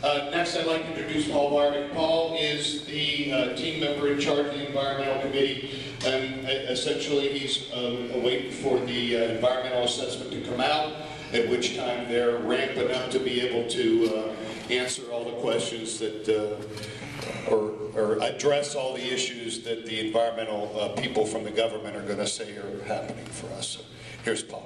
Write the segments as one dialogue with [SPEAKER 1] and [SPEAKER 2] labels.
[SPEAKER 1] Next, I'd like to introduce Paul Warwick. Paul is the team member in charge of the environmental committee, and essentially he's waiting for the environmental assessment to come out, at which time they're ramping up to be able to answer all the questions that, or address all the issues that the environmental people from the government are going to say are happening for us. So here's Paul.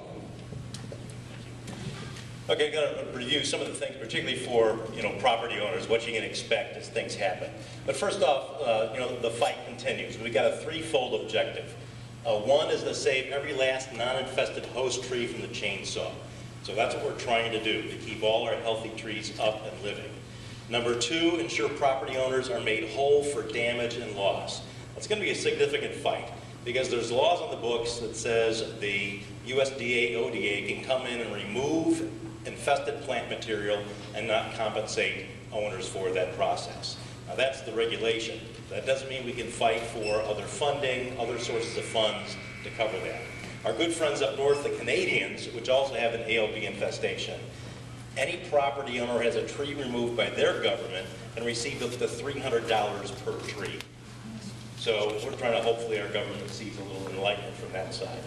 [SPEAKER 2] Okay, I'm going to review some of the things, particularly for property owners, what you can expect as things happen. But first off, the fight continues. We've got a threefold objective. One is to save every last non-infested host tree from the chainsaw. So that's what we're trying to do, to keep all our healthy trees up and living. Number two, ensure property owners are made whole for damage and loss. That's going to be a significant fight, because there's laws on the books that says the USDA ODA can come in and remove infested plant material and not compensate owners for that process. Now that's the regulation. That doesn't mean we can fight for other funding, other sources of funds to cover that. Our good friends up north, the Canadians, which also have an ALB infestation, any property owner who has a tree removed by their government can receive up to $300 per tree. So we're trying to, hopefully our government receives a little enlightenment from that side.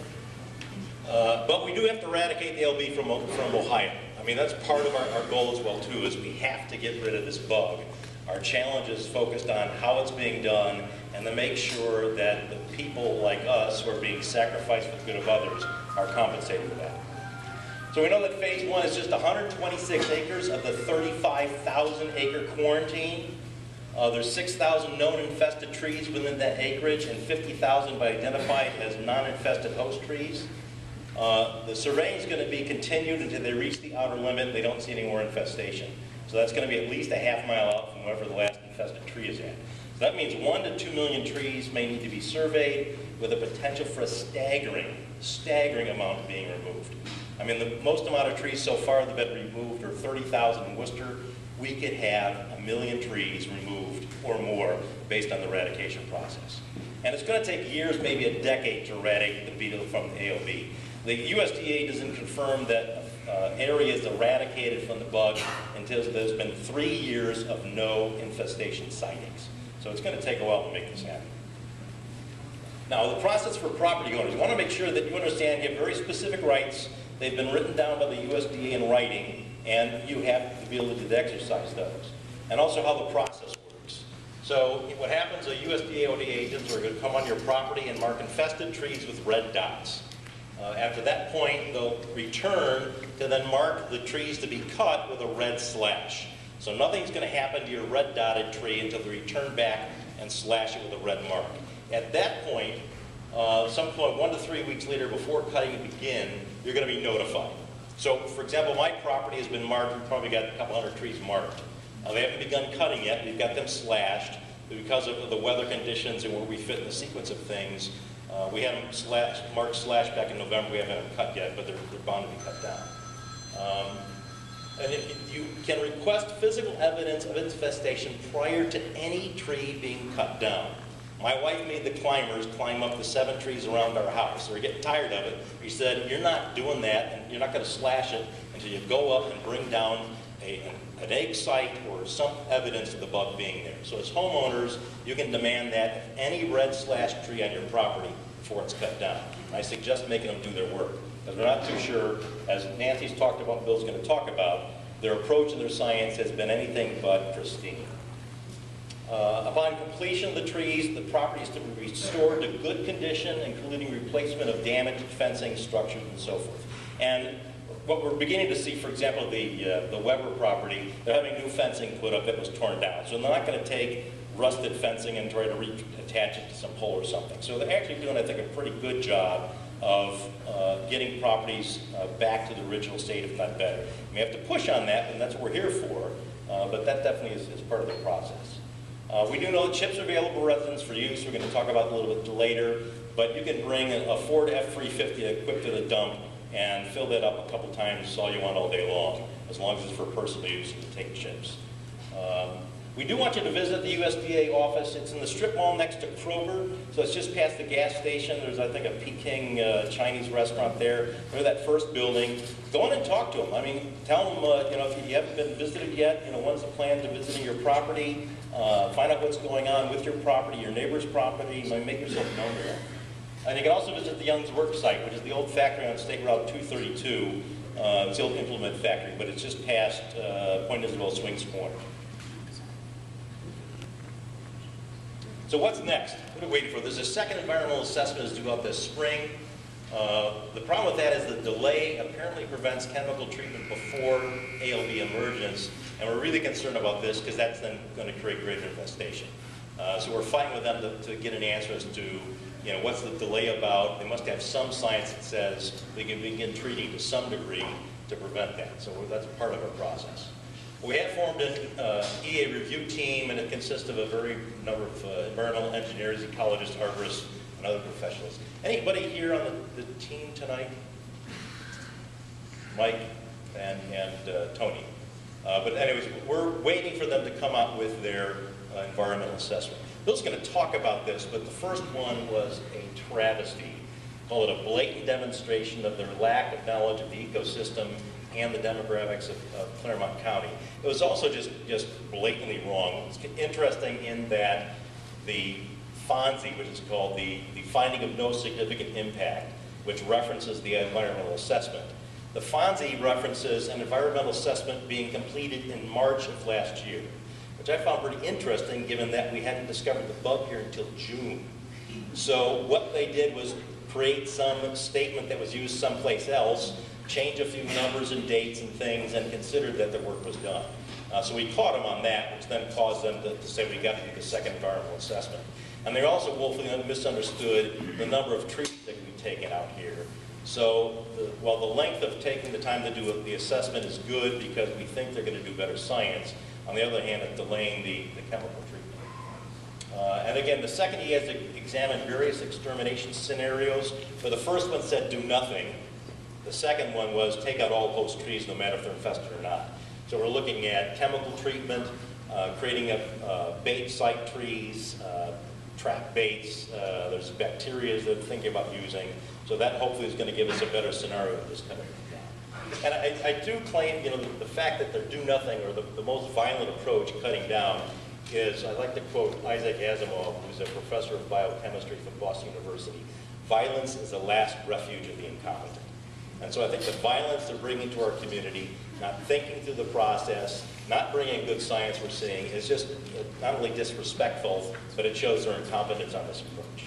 [SPEAKER 2] But we do have to eradicate the ALB from Ohio. I mean, that's part of our goal as well, too, is we have to get rid of this bug. Our challenge is focused on how it's being done and to make sure that the people like us who are being sacrificed for the good of others are compensated for that. So we know that phase one is just 126 acres of the 35,000 acre quarantine. There's 6,000 known infested trees within that acreage and 50,000 identified as non-infested host trees. The surveying is going to be continued until they reach the outer limit. They don't see any more infestation. So that's going to be at least a half mile out from wherever the last infested tree is at. So that means 1 to 2 million trees may need to be surveyed, with a potential for a staggering amount being removed. I mean, the most amount of trees so far that have been removed are 30,000 in Worcester. We could have 1 million trees removed or more based on the eradication process. And it's going to take years, maybe a decade, to eradicate the beetle from the AOB. The USDA doesn't confirm that area is eradicated from the bug until there's been 3 years of no infestation sightings. So it's going to take a while to make this happen. Now, the process for property owners, you want to make sure that you understand you have very specific rights. They've been written down by the USDA in writing, and you have to be able to exercise those. And also how the process works. So what happens, a USDA ODA agents are going to come on your property and mark infested trees with red dots. After that point, they'll return to then mark the trees to be cut with a red slash. So nothing's going to happen to your red dotted tree until they return back and slash it with a red mark. At that point, some point 1 to 3 weeks later before cutting to begin, you're going to be notified. So, for example, my property has been marked. We've probably got a couple hundred trees marked. They haven't begun cutting yet. We've got them slashed. Because of the weather conditions and where we fit in the sequence of things, we had them marked slash back in November. We haven't had them cut yet, but they're bound to be cut down. And if you can request physical evidence of infestation prior to any tree being cut down. My wife made the climbers climb up the 7 trees around our house. They were getting tired of it. He said, you're not doing that, and you're not going to slash it until you go up and bring down an egg site or some evidence of the bug being there. So as homeowners, you can demand that if any red slashed tree on your property before it's cut down. I suggest making them do their work, because we're not too sure, as Nancy's talked about, Bill's going to talk about, their approach and their science has been anything but pristine. Upon completion of the trees, the property is to be restored to good condition, including replacement of damaged fencing, structures, and so forth. And what we're beginning to see, for example, the Weber property, they're having new fencing put up that was torn down. So they're not going to take rusted fencing and try to reattach it to some pole or something. So they're actually doing, I think, a pretty good job of getting properties back to the original state, if not better. We have to push on that, and that's what we're here for, but that definitely is part of the process. We do know that chips are available to residents for use. We're going to talk about it a little bit later, but you can bring a Ford F-350 equipped to the dump and fill that up a couple times all you want all day long, as long as it's for personal use and to take chips. We do want you to visit the USDA office. It's in the strip mall next to Kroger, so it's just past the gas station. There's, I think, a Peking Chinese restaurant there. Near that first building. Go in and talk to them. I mean, tell them, if you haven't been visited yet, when's the plan to visiting your property? Find out what's going on with your property, your neighbor's property. Make yourself known to them. And you can also visit the Young's work site, which is the old factory on State Route 232. It's the old implement factory, but it's just past Point Isabel Swings Corner. So what's next? What are we waiting for? There's a second environmental assessment is due out this spring. The problem with that is the delay apparently prevents chemical treatment before ALB emergence, and we're really concerned about this because that's then going to create greater infestation. So we're fighting with them to get an answer as to what's the delay about. They must have some science that says they can begin treating to some degree to prevent that. So that's part of our process. We have formed an EA review team, and it consists of a very number of environmental engineers, ecologists, arborists, and other professionals. Anybody here on the team tonight? Mike and Tony. But anyways, we're waiting for them to come out with their environmental assessment. Bill's going to talk about this, but the first one was a travesty. Call it a blatant demonstration of their lack of knowledge of the ecosystem and the demographics of Claremont County. It was also just blatantly wrong. It's interesting in that the FONSI, which is called the Finding of No Significant Impact, which references the environmental assessment. The FONSI references an environmental assessment being completed in March of last year, which I found pretty interesting given that we hadn't discovered the bug here until June. So what they did was create some statement that was used someplace else, change a few numbers and dates and things, and considered that the work was done. So we caught them on that, which then caused them to say we got to do the second environmental assessment. And they also woefully misunderstood the number of trees that can be taken out here. So while the length of taking the time to do the assessment is good because we think they're going to do better science, on the other hand, it's delaying the chemical treatment. And again, the second he has to examine various extermination scenarios. For the first one said do nothing. The second one was take out all host trees no matter if they're infested or not. So we're looking at chemical treatment, creating bait site trees, trap baits. There's bacteria that they're thinking about using. So that hopefully is going to give us a better scenario of this coming down. And I do claim, the fact that they're do nothing or the most violent approach, cutting down, is, I like to quote Isaac Asimov, who's a professor of biochemistry from Boston University. Violence is the last refuge of the incompetent. And so I think the violence they're bringing to our community, not thinking through the process, not bringing good science we're seeing, is just not only disrespectful, but it shows their incompetence on this approach.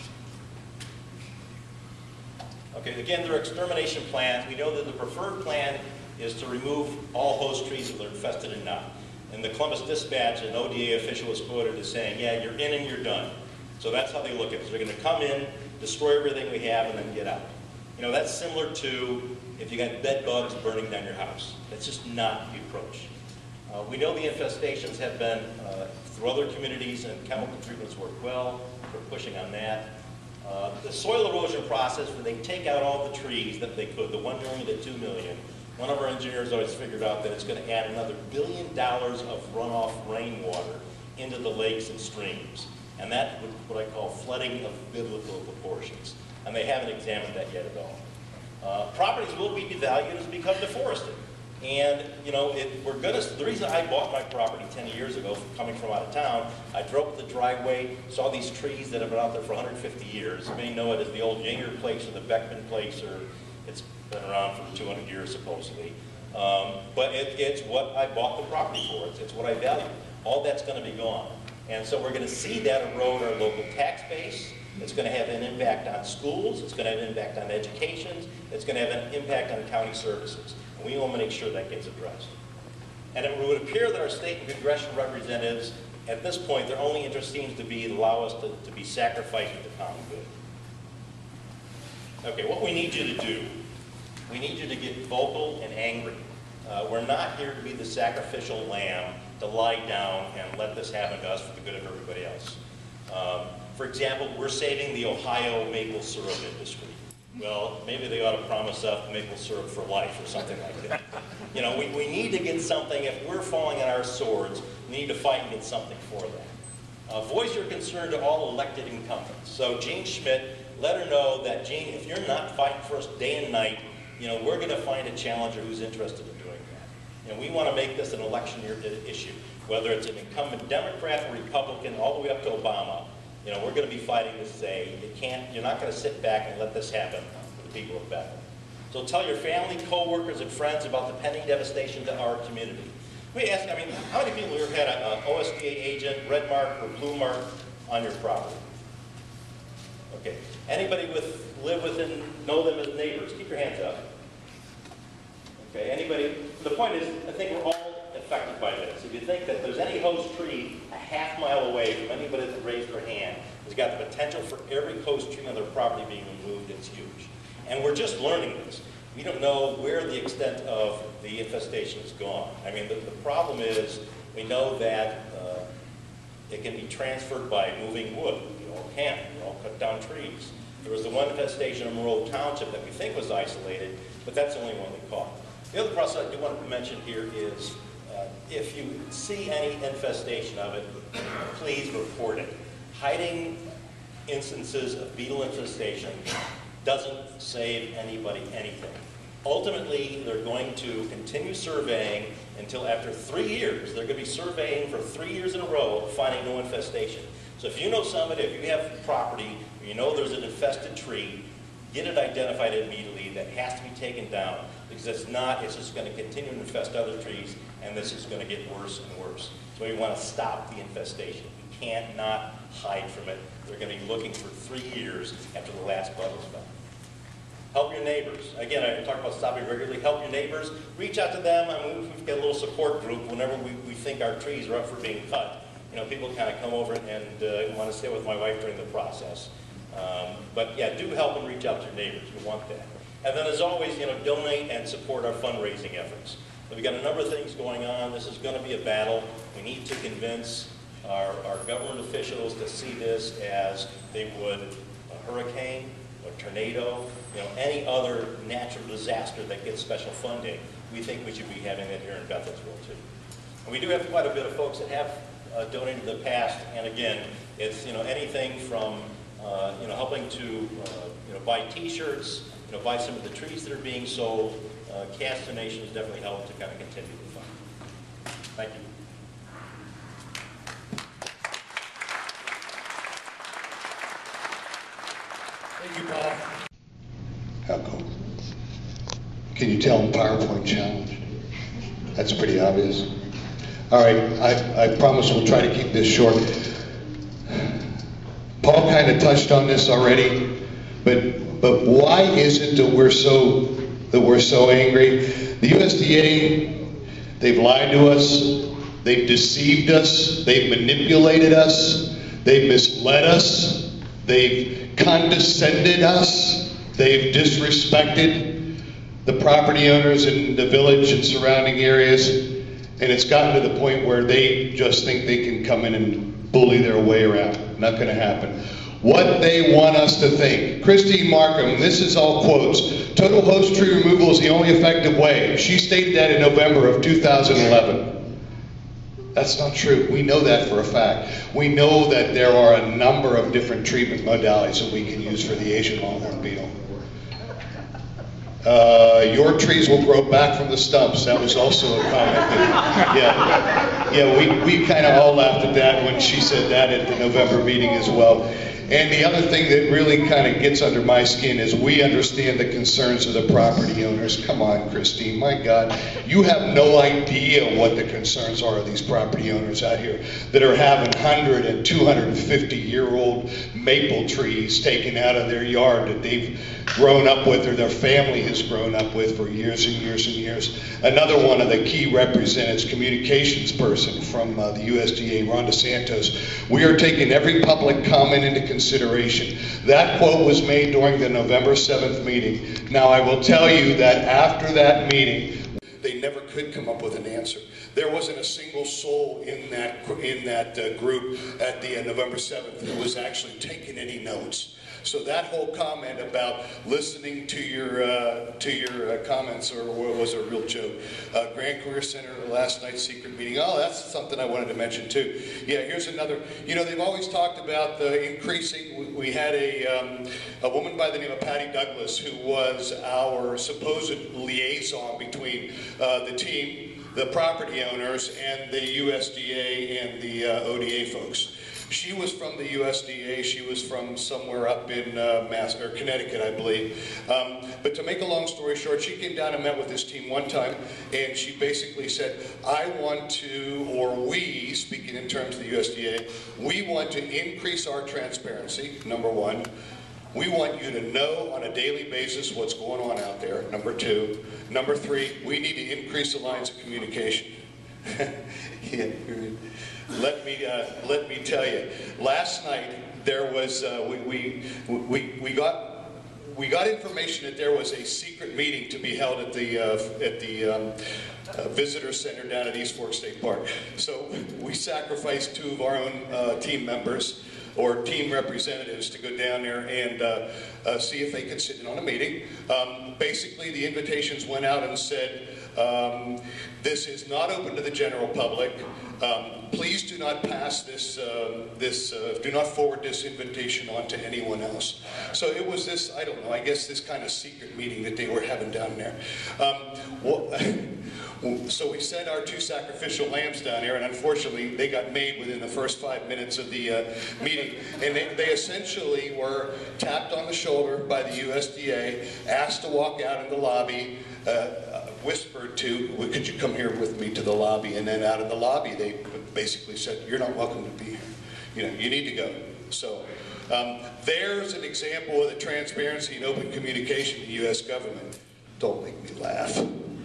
[SPEAKER 2] Okay, again, their extermination plans. We know that the preferred plan is to remove all host trees if they're infested and not. In the Columbus Dispatch, an ODA official was quoted as saying, yeah, you're in and you're done. So that's how they look at it. So they're going to come in, destroy everything we have, and then get out. That's similar to if you got bed bugs burning down your house. That's just not the approach. We know the infestations have been through other communities, and chemical treatments work well. We're pushing on that. The soil erosion process, where they take out all the trees that they could, the 1 million to 2 million, one of our engineers always figured out that it's going to add another $1 billion of runoff rainwater into the lakes and streams. And that would what I call flooding of biblical proportions. And they haven't examined that yet at all. Properties will be devalued as become deforested. And, the reason I bought my property 10 years ago, coming from out of town, I drove up the driveway, saw these trees that have been out there for 150 years. You may know it as the old Yanger place or the Beckman place, or it's been around for 200 years supposedly. But it's what I bought the property for. It's what I value. All that's going to be gone. And so we're going to see that erode our local tax base. It's going to have an impact on schools. It's going to have an impact on education. It's going to have an impact on county services. And we want to make sure that gets addressed. And it would appear that our state and congressional representatives, at this point, their only interest seems to be to allow us to be sacrificed for the common good. Okay, what we need you to do, we need you to get vocal and angry. We're not here to be the sacrificial lamb to lie down and let this happen to us for the good of everybody else. For example, we're saving the Ohio maple syrup industry. Well, maybe they ought to promise up maple syrup for life or something like that. You know, we need to get something. If we're falling on our swords, we need to fight and get something for that. Voice your concern to all elected incumbents. So Jean Schmidt, let her know that, Jean, if you're not fighting for us day and night, you know, we're going to find a challenger who's interested in doing that. You know, we want to make this an election year issue, whether it's an incumbent Democrat or Republican, all the way up to Obama. You know, we're going to be fighting to say, you're not going to sit back and let this happen for the people of Bethel. So tell your family, co-workers, and friends about the pending devastation to our community. Let me ask, I mean, how many people here had an OSDA agent, red mark or blue mark on your property? Okay. Anybody live within, know them as neighbors? Keep your hands up. Okay. Anybody? The point is, I think we're all affected by this. If you think that there's any host tree a half mile away from anybody that raised their hand, has got the potential for every host tree on their property being removed, it's huge. And we're just learning this. We don't know where the extent of the infestation is gone. I mean, the problem is we know that it can be transferred by moving wood. You all can't. You all cut down trees. There was the one infestation in Monroe Township that we think was isolated, but that's the only one we caught. The other process I do want to mention here is if you see any infestation of it, please report it. Hiding instances of beetle infestation doesn't save anybody anything. Ultimately, they're going to continue surveying until after 3 years. They're going to be surveying for 3 years in a row, finding no infestation. So if you know somebody, if you have property, or you know there's an infested tree, get it identified immediately. That has to be taken down, because if not, it's just going to continue to infest other trees, and this is going to get worse and worse. So we want to stop the infestation. We can't not hide from it. They're going to be looking for 3 years after the last bug was found. Help your neighbors. Again, I talk about stopping regularly. Help your neighbors. Reach out to them. I mean, we've got a little support group whenever we think our trees are up for being cut. You know, people kind of come over and want to stay with my wife during the process. But yeah, do help and reach out to your neighbors. We want that. And then as always, you know, donate and support our fundraising efforts. So we've got a number of things going on. This is going to be a battle. We need to convince our government officials to see this as they would a hurricane, a tornado, you know, any other natural disaster that gets special funding. We think we should be having that here in Bethelsville too. And we do have quite a bit of folks that have donated in the past, and again, it's, you know, anything from you know, helping to you know, buy T-shirts, you know, buy some of the trees that are being sold. Cash donations definitely help to kind of continue the fund. Thank you.
[SPEAKER 1] Thank you, Paul. How cool. Can you tell them PowerPoint challenge? That's pretty obvious. All right, I promise we'll try to keep this short. Paul kind of touched on this already, but why is it that we're so angry? The USDA, they've lied to us, they've deceived us, they've manipulated us, they've misled us, they've condescended us, they've disrespected the property owners in the village and surrounding areas, and it's gotten to the point where they just think they can come in and bully their way around. Not going to happen. What they want us to think. Christine Markham, this is all quotes. Total host tree removal is the only effective way. She stated that in November of 2011. That's not true. We know that for a fact. We know that there are a number of different treatment modalities that we can use for the Asian longhorn beetle. Your trees will grow back from the stumps. That was also a comment. Yeah, we kind of all laughed at that when she said that at the November meeting as well. And the other thing that really kind of gets under my skin is we understand the concerns of the property owners. Come on, Christine, my God. You have no idea what the concerns are of these property owners out here that are having 100 and 250-year-old maple trees taken out of their yard that they've grown up with or their family has grown up with for years and years and years. Another one of the key representatives, communications person from the USDA, Rhonda Santos. We are taking every public comment into consideration. That quote was made during the November 7th meeting. Now I will tell you that after that meeting, they never could come up with an answer. There wasn't a single soul in that group at the November 7th that was actually taking any notes. So that whole comment about listening to your comments was a real joke. Grand Career Center last night's secret meeting. Oh, that's something I wanted to mention too. Yeah, here's another. You know, they've always talked about the increasing. We had a woman by the name of Patty Douglas who was our supposed liaison between the team, the property owners, and the USDA and the ODA folks. She was from the USDA. She was from somewhere up in Connecticut, I believe. But to make a long story short, she came down and met with this team one time, and she basically said, I want to, or we, speaking in terms of the USDA, we want to increase our transparency, number one. We want you to know on a daily basis what's going on out there, number two. Number three, we need to increase the lines of communication. Yeah. Let me tell you. Last night there was we got information that there was a secret meeting to be held at the visitor center down at East Fork State Park. So we sacrificed 2 of our own team members or team representatives to go down there and see if they could sit in on a meeting. Basically, the invitations went out and said, this is not open to the general public. Please do not pass this, do not forward this invitation on to anyone else. So it was this, I don't know, I guess this kind of secret meeting that they were having down there. So we sent our 2 sacrificial lambs down there, and unfortunately they got made within the first 5 minutes of the meeting. And they essentially were tapped on the shoulder by the USDA, asked to walk out in the lobby, whispered to, could you come here with me to the lobby? And then out of the lobby they basically said, you're not welcome to be here. You know, you need to go. So there's an example of the transparency and open communication in the U.S. government. Don't make me laugh.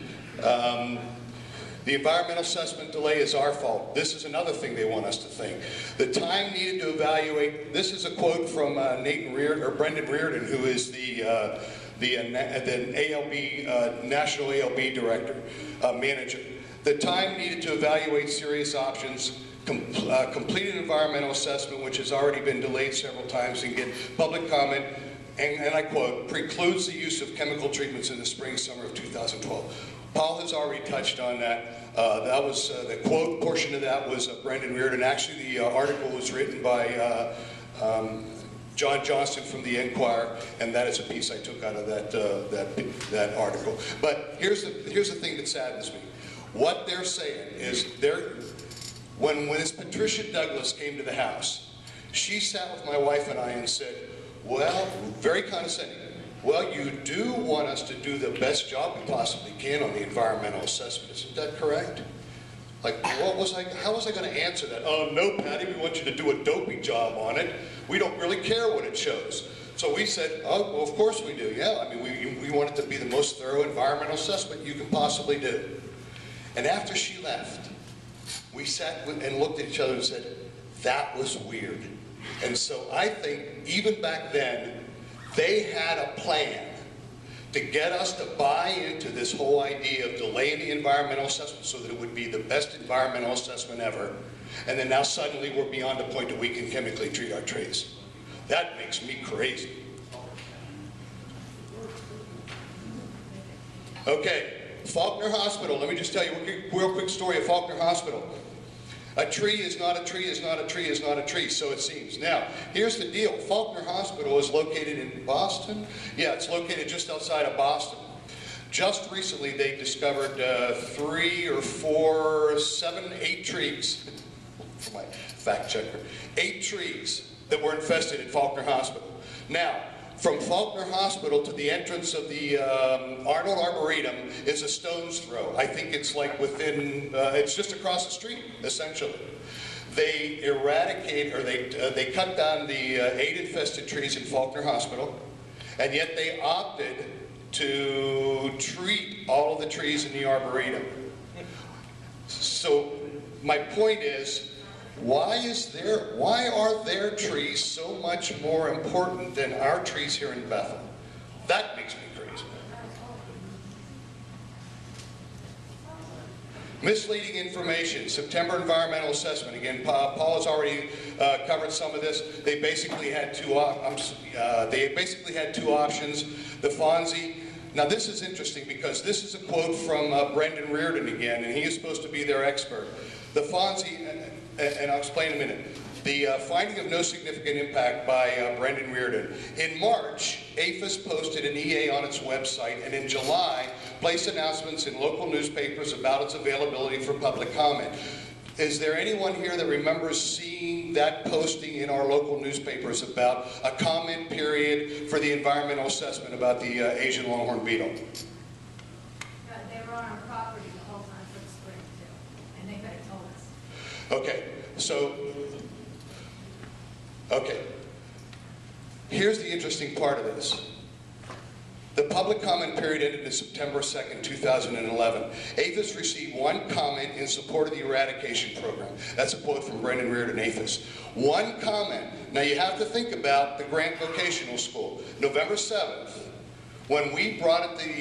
[SPEAKER 1] The environmental assessment delay is our fault. This is another thing they want us to think. The time needed to evaluate, this is a quote from Brendan Reardon, who is the ALB, National ALB Director, Manager. The time needed to evaluate serious options, complete an environmental assessment, which has already been delayed several times, and get public comment, and I quote, precludes the use of chemical treatments in the spring, summer of 2012. Paul has already touched on that. That was, the quote portion of that was Brendan Reardon. Actually, the article was written by John Johnston from the Enquirer, and that is a piece I took out of that article. But here's the thing that saddens me. What they're saying is, when this Patricia Douglas came to the house, she sat with my wife and I and said, well, very condescending, well, you do want us to do the best job we possibly can on the environmental assessment. Isn't that correct? Like, how was I going to answer that? Oh, no, Patty, we want you to do a dopey job on it. We don't really care what it shows. So we said, oh, well, of course we do. Yeah, I mean, we want it to be the most thorough environmental assessment you can possibly do. And after she left, we sat and looked at each other and said, that was weird. And so I think even back then, they had a plan to get us to buy into this whole idea of delaying the environmental assessment so that it would be the best environmental assessment ever. And then now suddenly we're beyond the point that we can chemically treat our trees. That makes me crazy. Okay, Faulkner Hospital. Let me just tell you a real quick story of Faulkner Hospital. A tree is not a tree is not a tree is not a tree, so it seems. Now, here's the deal. Faulkner Hospital is located in Boston. Yeah, it's located just outside of Boston. Just recently, they discovered 3 or 4, 7, 8 trees, for my fact checker, 8 trees that were infested at Faulkner Hospital. Now, from Faulkner Hospital to the entrance of the Arnold Arboretum is a stone's throw. I think it's like within, it's just across the street, essentially. They eradicate, or they cut down the 8 infested trees in Faulkner Hospital, and yet they opted to treat all of the trees in the Arboretum. So my point is, why are their trees so much more important than our trees here in Bethel? That makes me crazy. Misleading information, September environmental assessment. Again, Paul has already covered some of this. They basically had two options. The Fonzie. Now this is interesting because this is a quote from Brendan Reardon again, and he is supposed to be their expert. The Fonzie, and I'll explain in a minute. The finding of no significant impact by Brendan Reardon. In March, APHIS posted an EA on its website, and in July, placed announcements in local newspapers about its availability for public comment. Is there anyone here that remembers seeing that posting in our local newspapers about a comment period for the environmental assessment about the Asian longhorn beetle?
[SPEAKER 3] They were on our property the whole time for the spring too, and they could have told us.
[SPEAKER 1] Okay, so, okay. Here's the interesting part of this. The public comment period ended on September 2nd, 2011. APHIS received one comment in support of the eradication program. That's a quote from Brendan Reardon, APHIS. One comment. Now you have to think about the Grant Vocational School. November 7th, when we brought it to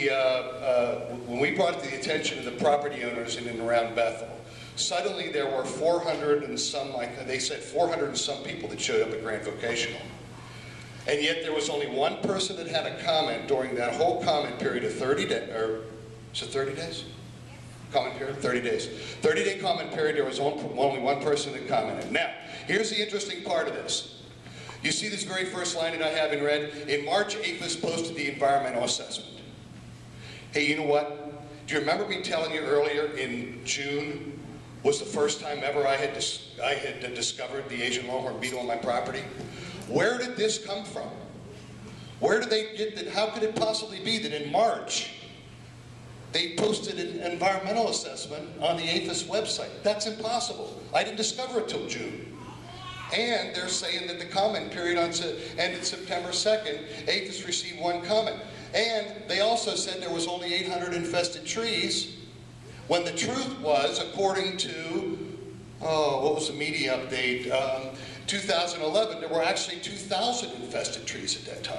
[SPEAKER 1] the attention of the property owners in and around Bethel, suddenly there were 400 and some, like they said, 400 and some people that showed up at Grant Vocational. And yet there was only one person that had a comment during that whole comment period of 30 days, or is it 30 days? Comment period, 30 days. 30-day comment period, there was only one person that commented. Now, here's the interesting part of this. You see this very first line that I have in red? In March, APHIS posted the environmental assessment. Hey, you know what? Do you remember me telling you earlier in June was the first time ever I had discovered the Asian longhorn beetle on my property? Where did this come from? Where did they get that? How could it possibly be that in March they posted an environmental assessment on the APHIS website? That's impossible. I didn't discover it till June. And they're saying that the comment period ended September 2nd. APHIS received one comment. And they also said there was only 800 infested trees, when the truth was, according to, what was the media update? 2011, there were actually 2,000 infested trees at that time.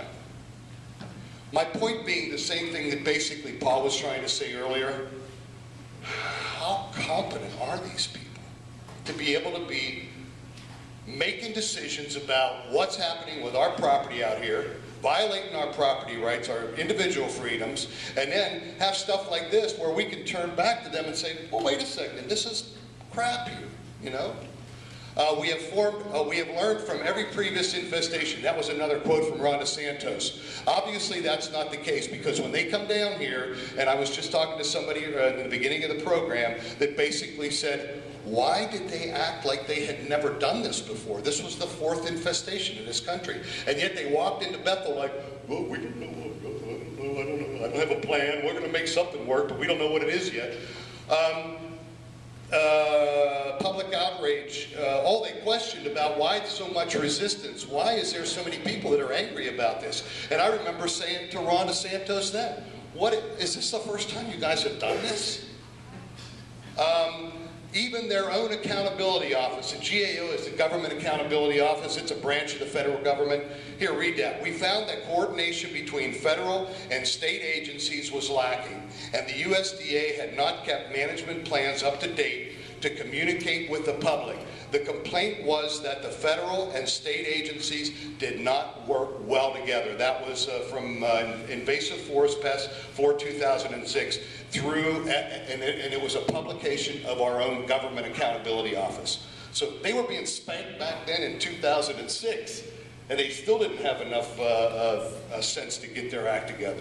[SPEAKER 1] My point being the same thing that basically Paul was trying to say earlier. How competent are these people to be able to be making decisions about what's happening with our property out here, violating our property rights, our individual freedoms, and then have stuff like this where we can turn back to them and say, well, wait a second, this is crap here, you know? We have learned from every previous infestation. That was another quote from Ron DeSantos. Obviously, that's not the case, because when they come down here, and I was just talking to somebody in the beginning of the program that basically said, why did they act like they had never done this before? This was the 4th infestation in this country. And yet they walked into Bethel like, well, we don't know, I don't know, I don't have a plan, we're going to make something work, but we don't know what it is yet. Public outrage, they questioned about why so much resistance, why is there so many people that are angry about this? And I remember saying to Ron DeSantos then, is this the first time you guys have done this? Even their own accountability office, the GAO is the Government Accountability Office, it's a branch of the federal government. Here, read that. We found that coordination between federal and state agencies was lacking, and the USDA had not kept management plans up to date to communicate with the public. The complaint was that the federal and state agencies did not work well together. That was from Invasive Forest Pests for 2006 through, and it was a publication of our own Government Accountability Office. So they were being spanked back then in 2006, and they still didn't have enough sense to get their act together.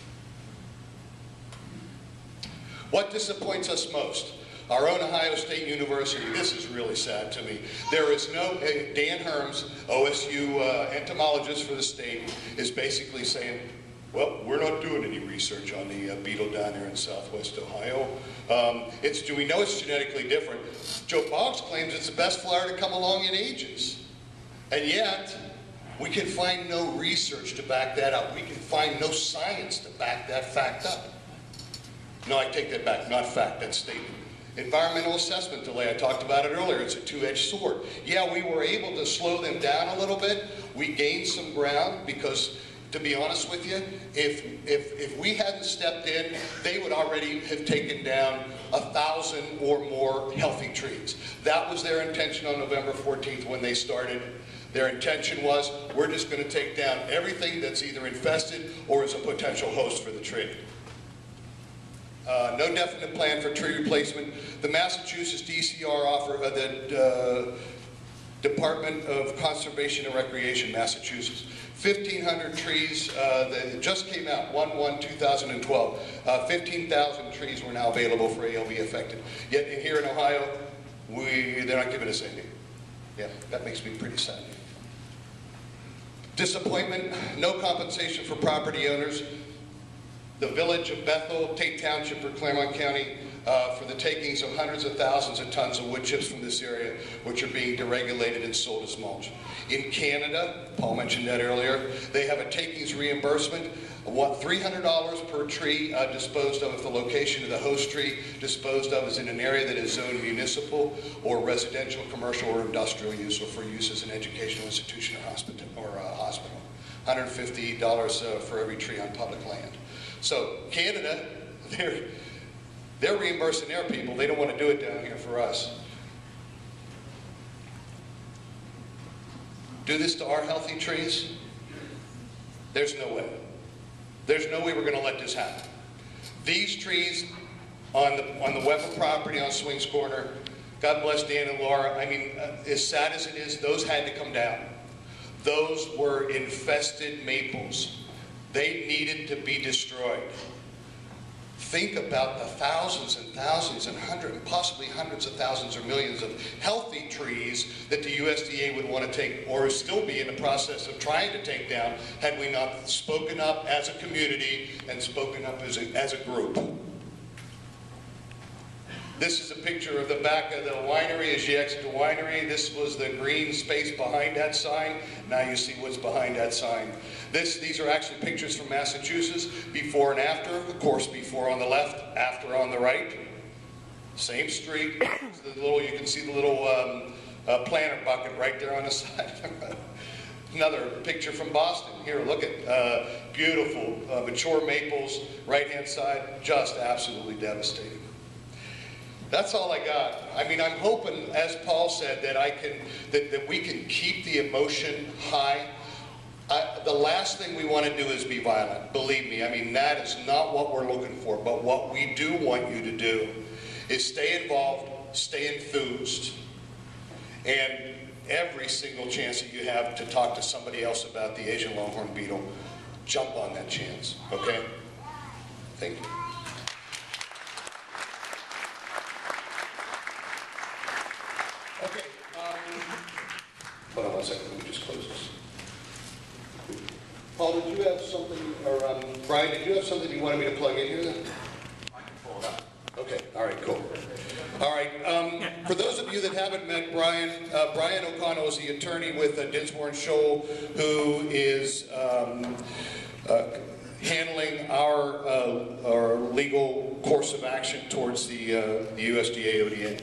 [SPEAKER 1] What disappoints us most? Our own Ohio State University, this is really sad to me. There is no, Dan Herms, OSU entomologist for the state, is basically saying, well, we're not doing any research on the beetle down there in Southwest Ohio. Do we know it's genetically different? Joe Boggs claims it's the best flower to come along in ages. And yet, we can find no research to back that up. We can find no science to back that fact up. No, I take that back, not fact, that's statement. Environmental assessment delay, I talked about it earlier, it's a two-edged sword. Yeah, we were able to slow them down a little bit. We gained some ground because To be honest with you, if we hadn't stepped in, they would already have taken down 1,000 or more healthy trees. That was their intention on November 14th when they started. Their intention was, we're just going to take down everything that's either infested or is a potential host for the tree. No definite plan for tree replacement. The Massachusetts DCR the Department of Conservation and Recreation, Massachusetts, 1,500 trees that just came out, 1/1/2012. 15,000 trees were now available for ALV affected. Yet here in Ohio, they're not giving us anything. Yeah, that makes me pretty sad. Disappointment, no compensation for property owners. The village of Bethel, Tate Township, or Claremont County, for the takings of hundreds of thousands of tons of wood chips from this area, which are being deregulated and sold as mulch. In Canada, Paul mentioned that earlier, they have a takings reimbursement, $300 per tree disposed of if the location of the host tree disposed of is in an area that is zoned municipal or residential, commercial, or industrial use, or for use as an educational institution or hospital. $150 for every tree on public land. So Canada, they're reimbursing their people. They don't want to do it down here for us. Do this to our healthy trees? There's no way. There's no way we're going to let this happen. These trees on the Weber property on Swings Corner, God bless Dan and Laura, I mean, as sad as it is, those had to come down. Those were infested maples. They needed to be destroyed. Think about the thousands and thousands and possibly hundreds of thousands or millions of healthy trees that the USDA would want to take, or still be in the process of trying to take down, had we not spoken up as a community and spoken up as a group. This is a picture of the back of the winery as you exit the winery. This was the green space behind that sign. Now you see what's behind that sign. These are actually pictures from Massachusetts, before and after. Of course, before on the left, after on the right. Same street. You can see the little planter bucket right there on the side. Another picture from Boston. Here, look at beautiful mature maples, right-hand side, just absolutely devastating. That's all I got. I mean, I'm hoping, as Paul said, that we can keep the emotion high. The last thing we want to do is be violent. Believe me, I mean, that is not what we're looking for. But what we do want you to do is stay involved, stay enthused, and every single chance that you have to talk to somebody else about the Asian longhorn beetle, jump on that chance, okay? Thank you. Okay, hold on one second, let me just close this. Paul, did you have something, or Brian, did you have something you wanted me to plug in here then?
[SPEAKER 4] I can pull it up.
[SPEAKER 1] Okay, all right, cool. All right, for those of you that haven't met Brian, Brian O'Connell is the attorney with Dinsmore & Scholl, who is handling our legal course of action towards the USDA ODA.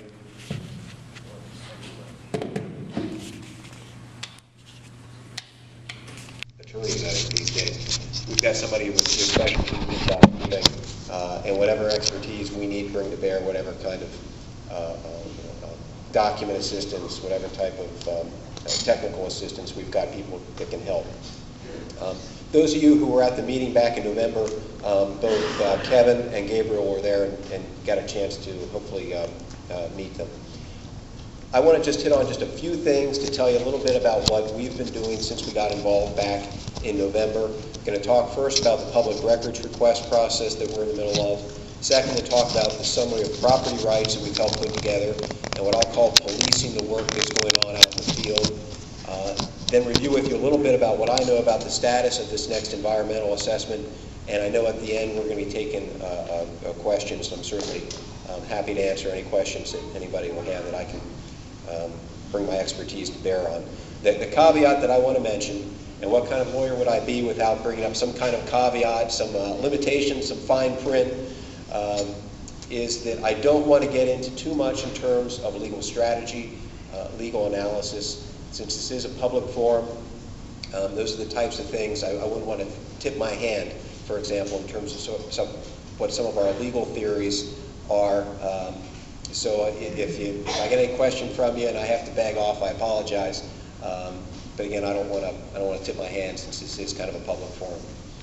[SPEAKER 5] Attorneys these days. We've got somebody with specialty in and whatever expertise we need bring to bear, whatever kind of document assistance, whatever type of technical assistance, we've got people that can help. Those of you who were at the meeting back in November, both Kevin and Gabriel were there and got a chance to hopefully meet them. I want to just hit on just a few things to tell you a little bit about what we've been doing since we got involved back in November. I'm going to talk first about the public records request process that we're in the middle of. Second, to talk about the summary of property rights that we've helped put together and what I'll call policing the work that's going on out in the field. Then review with you a little bit about what I know about the status of this next environmental assessment. And I know at the end we're going to be taking questions. I'm certainly happy to answer any questions that anybody will have that I can bring my expertise to bear on. The caveat that I want to mention, and what kind of lawyer would I be without bringing up some kind of caveat, some limitations, some fine print, is that I don't want to get into too much in terms of legal strategy, legal analysis. Since this is a public forum, Those are the types of things I wouldn't want to tip my hand, for example, in terms of what some of our legal theories are. So if I get any question from you and I have to bag off, I apologize. But again, I don't want to tip my hand since this is kind of a public forum.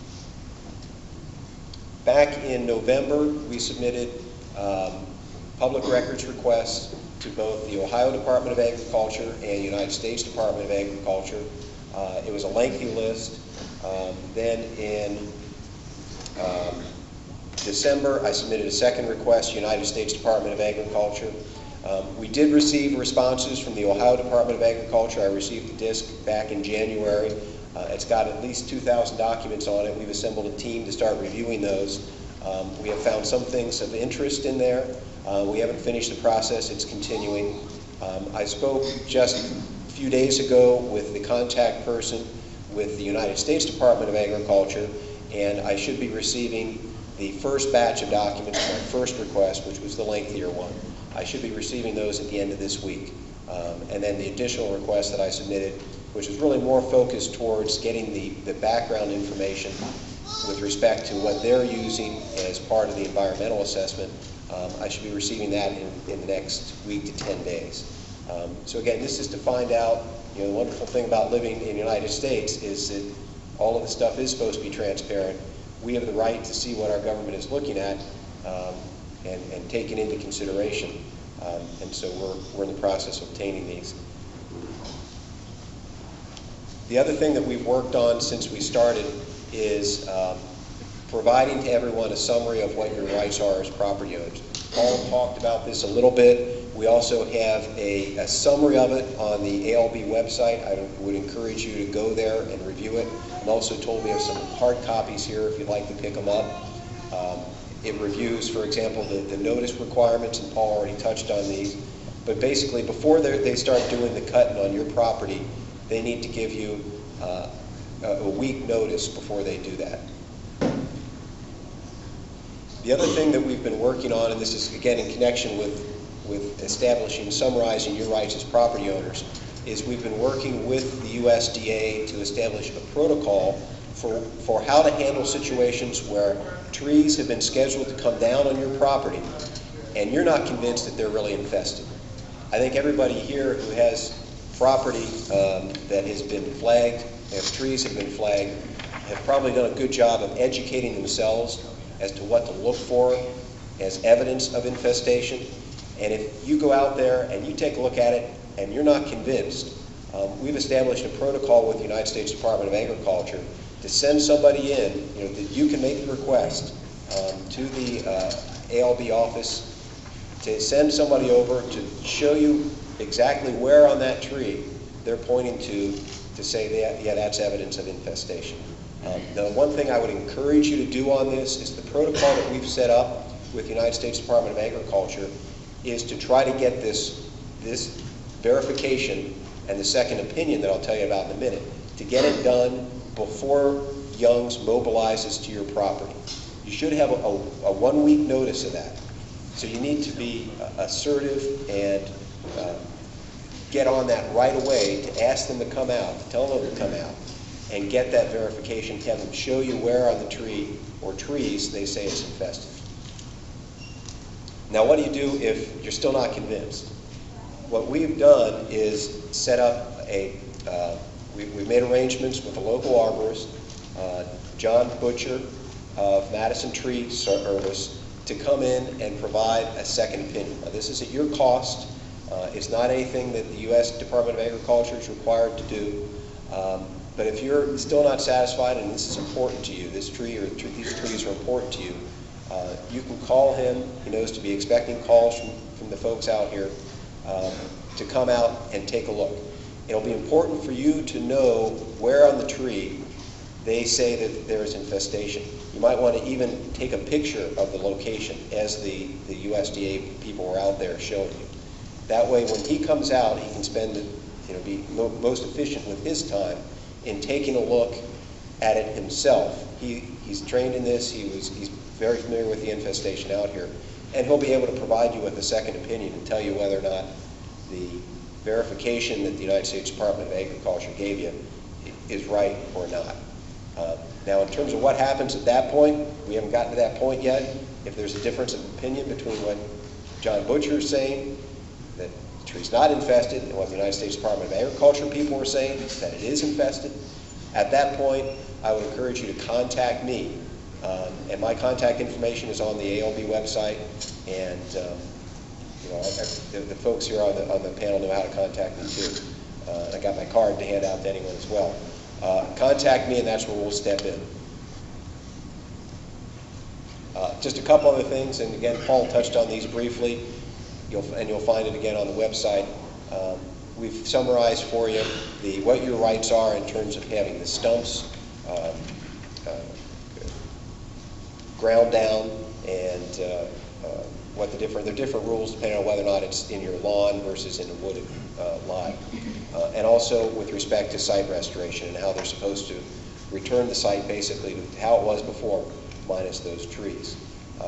[SPEAKER 5] Back in November, we submitted public records requests to both the Ohio Department of Agriculture and United States Department of Agriculture. It was a lengthy list. Then in December, I submitted a second request to United States Department of Agriculture. We did receive responses from the Ohio Department of Agriculture. I received the disc back in January. It's got at least 2,000 documents on it. We've assembled a team to start reviewing those. We have found some things of interest in there. We haven't finished the process. It's continuing. I spoke just a few days ago with the contact person with the United States Department of Agriculture, and I should be receiving the first batch of documents, my first request, which was the lengthier one. I should be receiving those at the end of this week. And then the additional request that I submitted, which is really more focused towards getting the background information with respect to what they're using as part of the environmental assessment. I should be receiving that in the next week to 10 days. So again, this is to find out, the wonderful thing about living in the United States is that all of the stuff is supposed to be transparent. We have the right to see what our government is looking at and taking into consideration. And so we're in the process of obtaining these. The other thing that we've worked on since we started is providing to everyone a summary of what your rights are as property owners. Paul talked about this a little bit. We also have a summary of it on the ALB website. I would encourage you to go there and review it. I'm also told we have some hard copies here if you'd like to pick them up. It reviews, for example, the notice requirements, and Paul already touched on these. But basically, before they start doing the cutting on your property, they need to give you a week notice before they do that. The other thing that we've been working on, and this is again in connection with establishing, summarizing your rights as property owners, is we've been working with the USDA to establish a protocol for how to handle situations where trees have been scheduled to come down on your property and you're not convinced that they're really infested. I think everybody here who has property that has been flagged, if trees have been flagged, have probably done a good job of educating themselves as to what to look for as evidence of infestation. And if you go out there and you take a look at it and you're not convinced, we've established a protocol with the United States Department of Agriculture to send somebody in, that you can make the request to the ALB office to send somebody over to show you exactly where on that tree they're pointing to say that, yeah, that's evidence of infestation. Now, one thing I would encourage you to do on this is the protocol that we've set up with the United States Department of Agriculture is to try to get this verification and the second opinion that I'll tell you about in a minute, to get it done before Young's mobilizes to your property. You should have a 1 week notice of that. So you need to be assertive and get on that right away to ask them to come out, to tell them to come out, and get that verification, have them show you where on the tree or trees they say it's infested. Now, what do you do if you're still not convinced? What we've done is set up we've made arrangements with a local arborist, John Butcher of Madison Tree Service, to come in and provide a second opinion. Now, this is at your cost. It's not anything that the U.S. Department of Agriculture is required to do. But if you're still not satisfied and this is important to you, this tree or these trees are important to you, you can call him. He knows to be expecting calls from the folks out here to come out and take a look. It'll be important for you to know where on the tree they say that there is infestation. You might want to even take a picture of the location as the USDA people are out there showing you. That way, when he comes out, he can spend, be most efficient with his time in taking a look at it himself. He's trained in this. He's very familiar with the infestation out here, and he'll be able to provide you with a second opinion and tell you whether or not the verification that the United States Department of Agriculture gave you is right or not. Now, in terms of what happens at that point, we haven't gotten to that point yet. If there's a difference of opinion between what John Butcher is saying, that the tree's not infested, and what the United States Department of Agriculture people are saying, that it is infested, at that point, I would encourage you to contact me. And my contact information is on the ALB website, and you know, the folks here on the panel know how to contact me too. I got my card to hand out to anyone as well. Contact me, and that's where we'll step in. Just a couple other things, and again, Paul touched on these briefly, and you'll find it again on the website. We've summarized for you what your rights are in terms of having the stumps ground down, and what the different rules depending on whether or not it's in your lawn versus in a wooded lot. And also with respect to site restoration and how they're supposed to return the site basically to how it was before, minus those trees.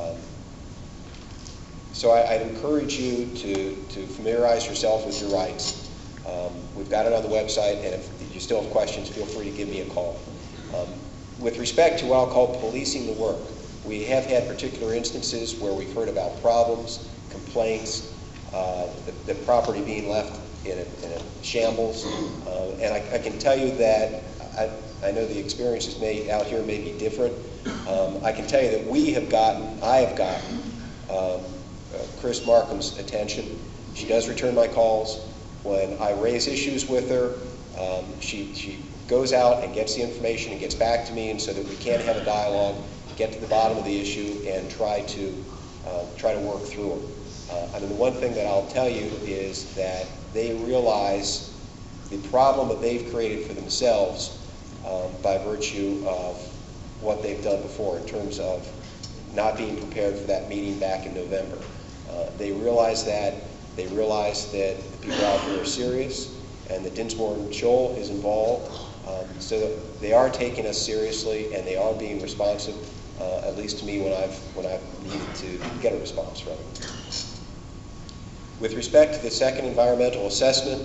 [SPEAKER 5] So I'd encourage you to familiarize yourself with your rights. We've got it on the website, and if you still have questions, feel free to give me a call. With respect to what I'll call policing the work, we have had particular instances where we've heard about problems, complaints, the property being left in a shambles. And I can tell you that I know the experiences out here may be different. I can tell you that I have gotten Chris Markham's attention. She does return my calls. When I raise issues with her, she goes out and gets the information and gets back to me, and so that we can have a dialogue, get to the bottom of the issue, and try to work through them. I mean, the one thing that I'll tell you is that they realize the problem that they've created for themselves by virtue of what they've done before in terms of not being prepared for that meeting back in November. They realize that. They realize that the people out here are serious, and that Dinsmore and Scholl is involved. So they are taking us seriously, and they are being responsive, at least to me when I've needed to get a response from them. With respect to the second environmental assessment,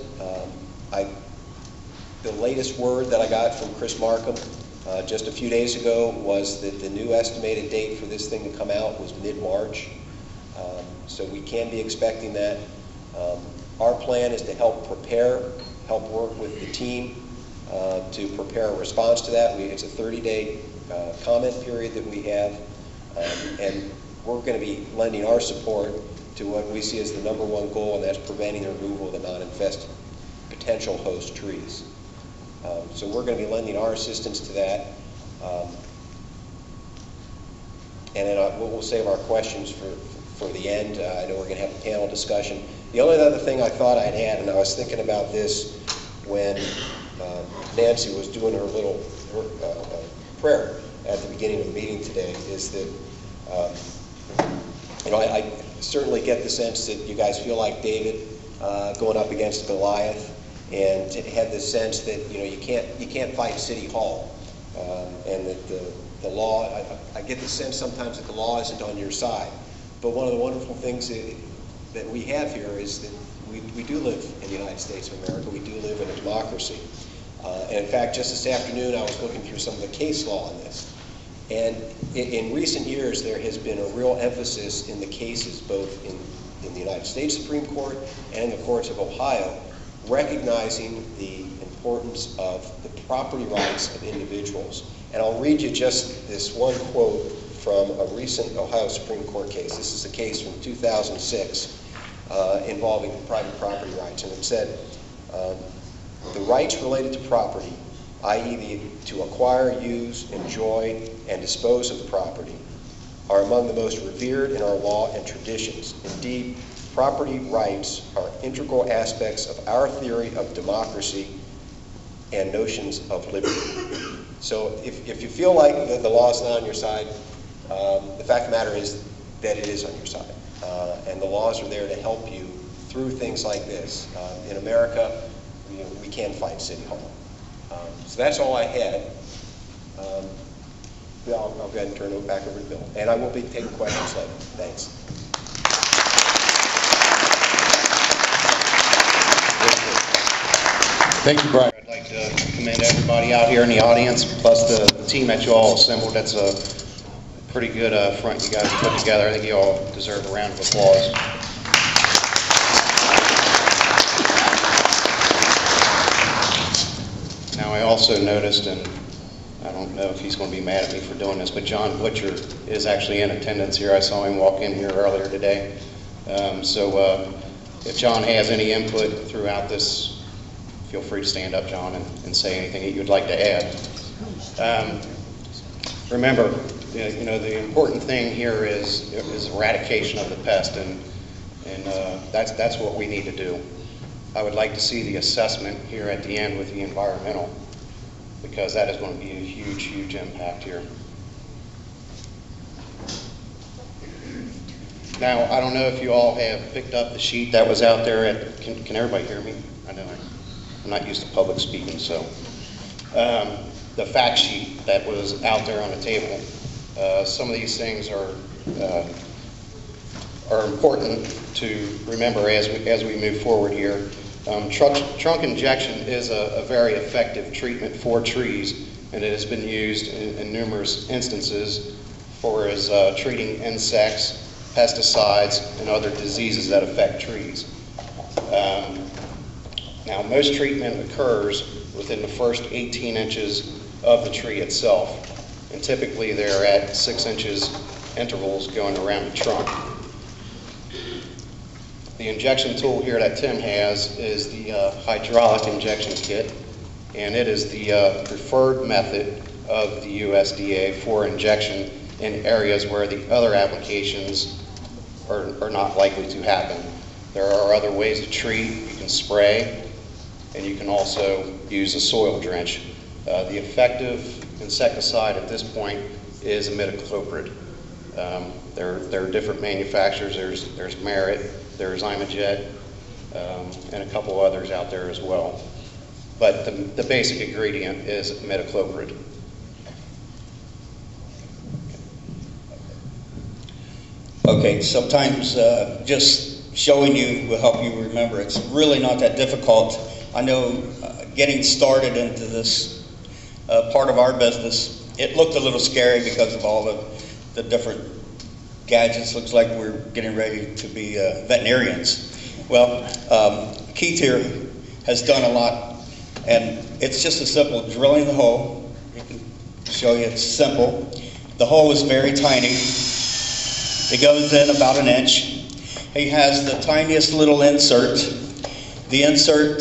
[SPEAKER 5] the latest word that I got from Chris Markham just a few days ago was that the new estimated date for this thing to come out was mid-March. So we can be expecting that. Our plan is to help work with the team to prepare a response to that. It's a 30-day comment period that we have, and we're going to be lending our support to what we see as the #1 goal, and that's preventing the removal of the non-infested potential host trees. So we're going to be lending our assistance to that. And then we'll save our questions for the end. I know we're going to have a panel discussion. The only other thing I thought I'd add, and I was thinking about this when Nancy was doing her little prayer at the beginning of the meeting today, is that I certainly get the sense that you guys feel like David going up against Goliath, and have the sense that you can't fight City Hall, and that the law. I get the sense sometimes that the law isn't on your side. But one of the wonderful things that we have here is that we do live in the United States of America. We do live in a democracy. And in fact, just this afternoon, I was looking through some of the case law on this. And in recent years, there has been a real emphasis in the cases, both in the United States Supreme Court and the courts of Ohio, recognizing the importance of the property rights of individuals. And I'll read you just this one quote from a recent Ohio Supreme Court case. This is a case from 2006 involving private property rights. And it said, the rights related to property, i.e. to acquire, use, enjoy, and dispose of the property, are among the most revered in our law and traditions. Indeed, property rights are integral aspects of our theory of democracy and notions of liberty. So if you feel like the law is not on your side, the fact of the matter is that it is on your side. And the laws are there to help you through things like this. In America, we can fight City Hall. So that's all I had. I'll go ahead and turn it back over to Bill. And I will be taking questions later. Thanks.
[SPEAKER 1] Thank you, Brian.
[SPEAKER 5] I'd like to commend everybody out here in the audience, plus the team that you all assembled. That's a pretty good front you guys put together. I think you all deserve a round of applause. Now, I also noticed, and I don't know if he's going to be mad at me for doing this, but John Butcher is actually in attendance here. I saw him walk in here earlier today. If John has any input throughout this, feel free to stand up, John, and say anything that you'd like to add. Remember, you know, the important thing here is eradication of the pest, and that's what we need to do. I would like to see the assessment here at the end with the environmental, because that is going to be a huge, huge impact here. Now, I don't know if you all have picked up the sheet that was out there at, can everybody hear me? I know I'm not used to public speaking, so. The fact sheet that was out there on the table. Some of these things are important to remember as we move forward here. Trunk injection is a very effective treatment for trees, and it has been used in numerous instances for treating insects, pesticides, and other diseases that affect trees. Now, most treatment occurs within the first 18 inches of the tree itself, and typically they're at 6 inches intervals going around the trunk. The injection tool here that Tim has is the hydraulic injection kit, and it is the preferred method of the USDA for injection in areas where the other applications are not likely to happen. There are other ways to treat. You can spray, and you can also use a soil drench. The effective insecticide at this point is imidacloprid. There are different manufacturers. There's Merit, there's Imajet, and a couple others out there as well. But the basic ingredient is imidacloprid.
[SPEAKER 6] Okay, sometimes just showing you will help you remember. It's really not that difficult. I know getting started into this part of our business, it looked a little scary because of all the different gadgets. Looks like we're getting ready to be veterinarians. Well, Keith here has done a lot, and it's just as simple as drilling the hole. He can show you it's simple. The hole is very tiny. It goes in about 1 inch. He has the tiniest little insert. The insert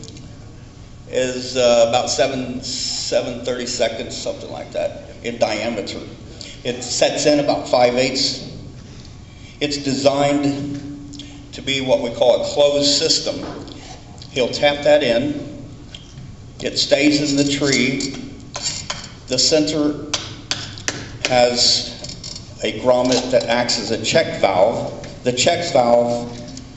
[SPEAKER 6] is about 7/32, something like that, in diameter. It sets in about 5/8. It's designed to be what we call a closed system. He'll tap that in. It stays in the tree. The center has a grommet that acts as a check valve. The check valve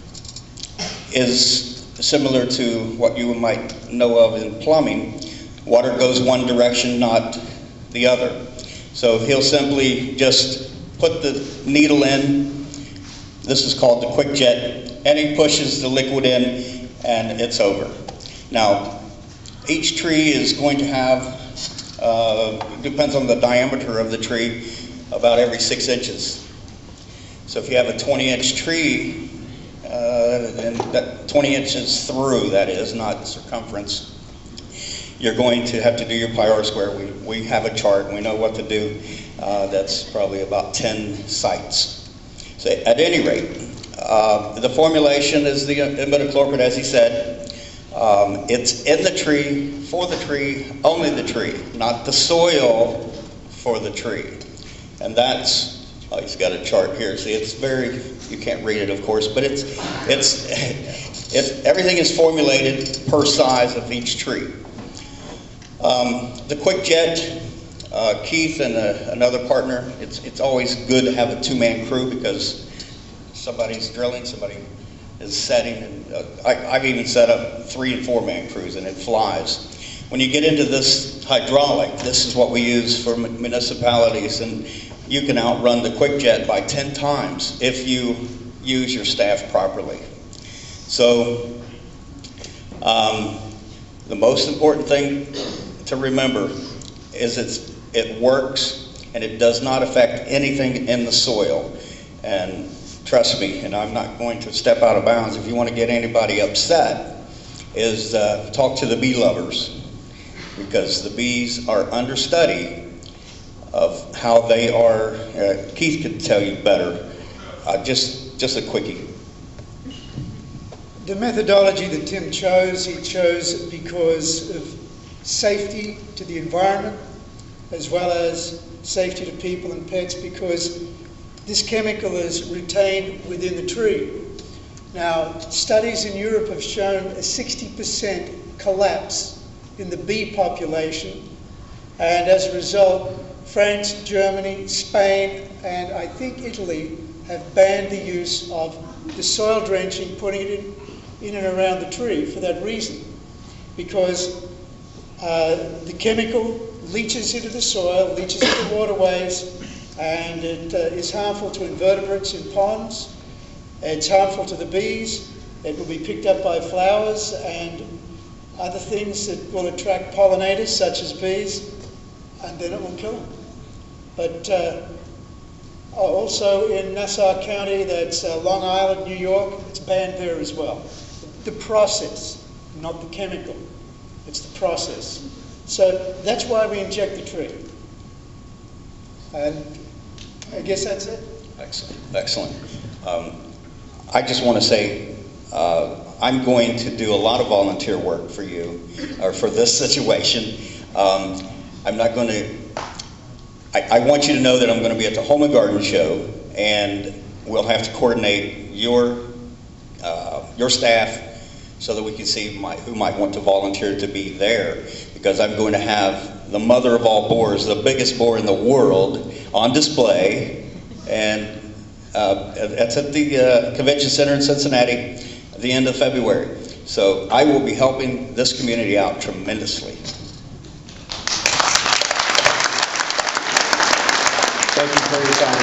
[SPEAKER 6] is similar to what you might know of in plumbing. Water goes one direction, not the other. So he'll simply just put the needle in. This is called the quick jet, and he pushes the liquid in, and it's over. Now, each tree is going to have, depends on the diameter of the tree, about every 6 inches. So if you have a 20-inch tree, and that 20 inches through, that is, not circumference, you're going to have to do your pi r square. We have a chart, we know what to do. That's probably about 10 sites. So at any rate, the formulation is the imidacloprid, as he said. It's in the tree, for the tree, only the tree, not the soil for the tree. And that's, oh, he's got a chart here. See, it's very, you can't read it, of course, but everything is formulated per size of each tree. The quick jet, Keith and another partner, it's always good to have a two-man crew because somebody's drilling, somebody is setting, and I've even set up 3- and 4-man crews, and it flies. When you get into this hydraulic, this is what we use for municipalities, and you can outrun the quick jet by 10 times if you use your staff properly. So The most important thing to remember is it works and it does not affect anything in the soil. And trust me, and I'm not going to step out of bounds, if you want to get anybody upset, is talk to the bee lovers, because the bees are understudy of how they are. Keith could tell you better. Just a quickie.
[SPEAKER 7] The methodology that Tim chose, he chose because of safety to the environment as well as safety to people and pets, because this chemical is retained within the tree. Now, studies in Europe have shown a 60% collapse in the bee population, and as a result, France, Germany, Spain, and I think Italy have banned the use of the soil drenching, putting it in and around the tree for that reason, because the chemical leaches into the soil, leaches into waterways, and it is harmful to invertebrates in ponds. It's harmful to the bees. It will be picked up by flowers and other things that will attract pollinators, such as bees, and then it will kill them. But also in Nassau County, that's Long Island, New York, it's banned there as well. The process, not the chemical. It's the process. So that's why we inject the tree. And I guess that's it.
[SPEAKER 6] Excellent, excellent. I just want to say, I'm going to do a lot of volunteer work for you, or for this situation. I'm not going to, I want you to know that I'm going to be at the Home and Garden Show, and we'll have to coordinate your staff so that we can see who might want to volunteer to be there, because I'm going to have the mother of all boars, the biggest boar in the world, on display, and that's at the Convention Center in Cincinnati at the end of February. So I will be helping this community out tremendously. Thank you for your time.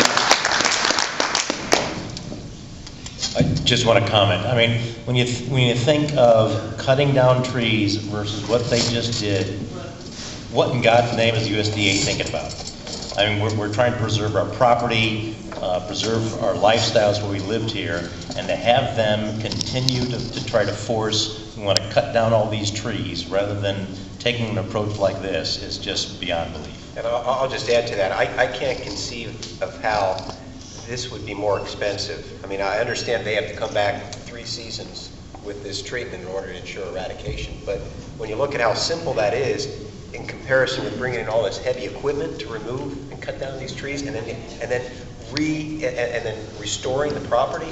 [SPEAKER 8] I just want to comment. I mean, when you think of cutting down trees versus what they just did, what in God's name is the USDA thinking about? I mean, we're trying to preserve our property, preserve our lifestyles where we lived here, and to have them continue to try to force, we want to cut down all these trees rather than taking an approach like this is just beyond belief.
[SPEAKER 5] And I'll just add to that. I can't conceive of how this would be more expensive. I mean, I understand they have to come back 3 seasons with this treatment in order to ensure eradication. But when you look at how simple that is in comparison with bringing in all this heavy equipment to remove and cut down these trees, and then restoring the property,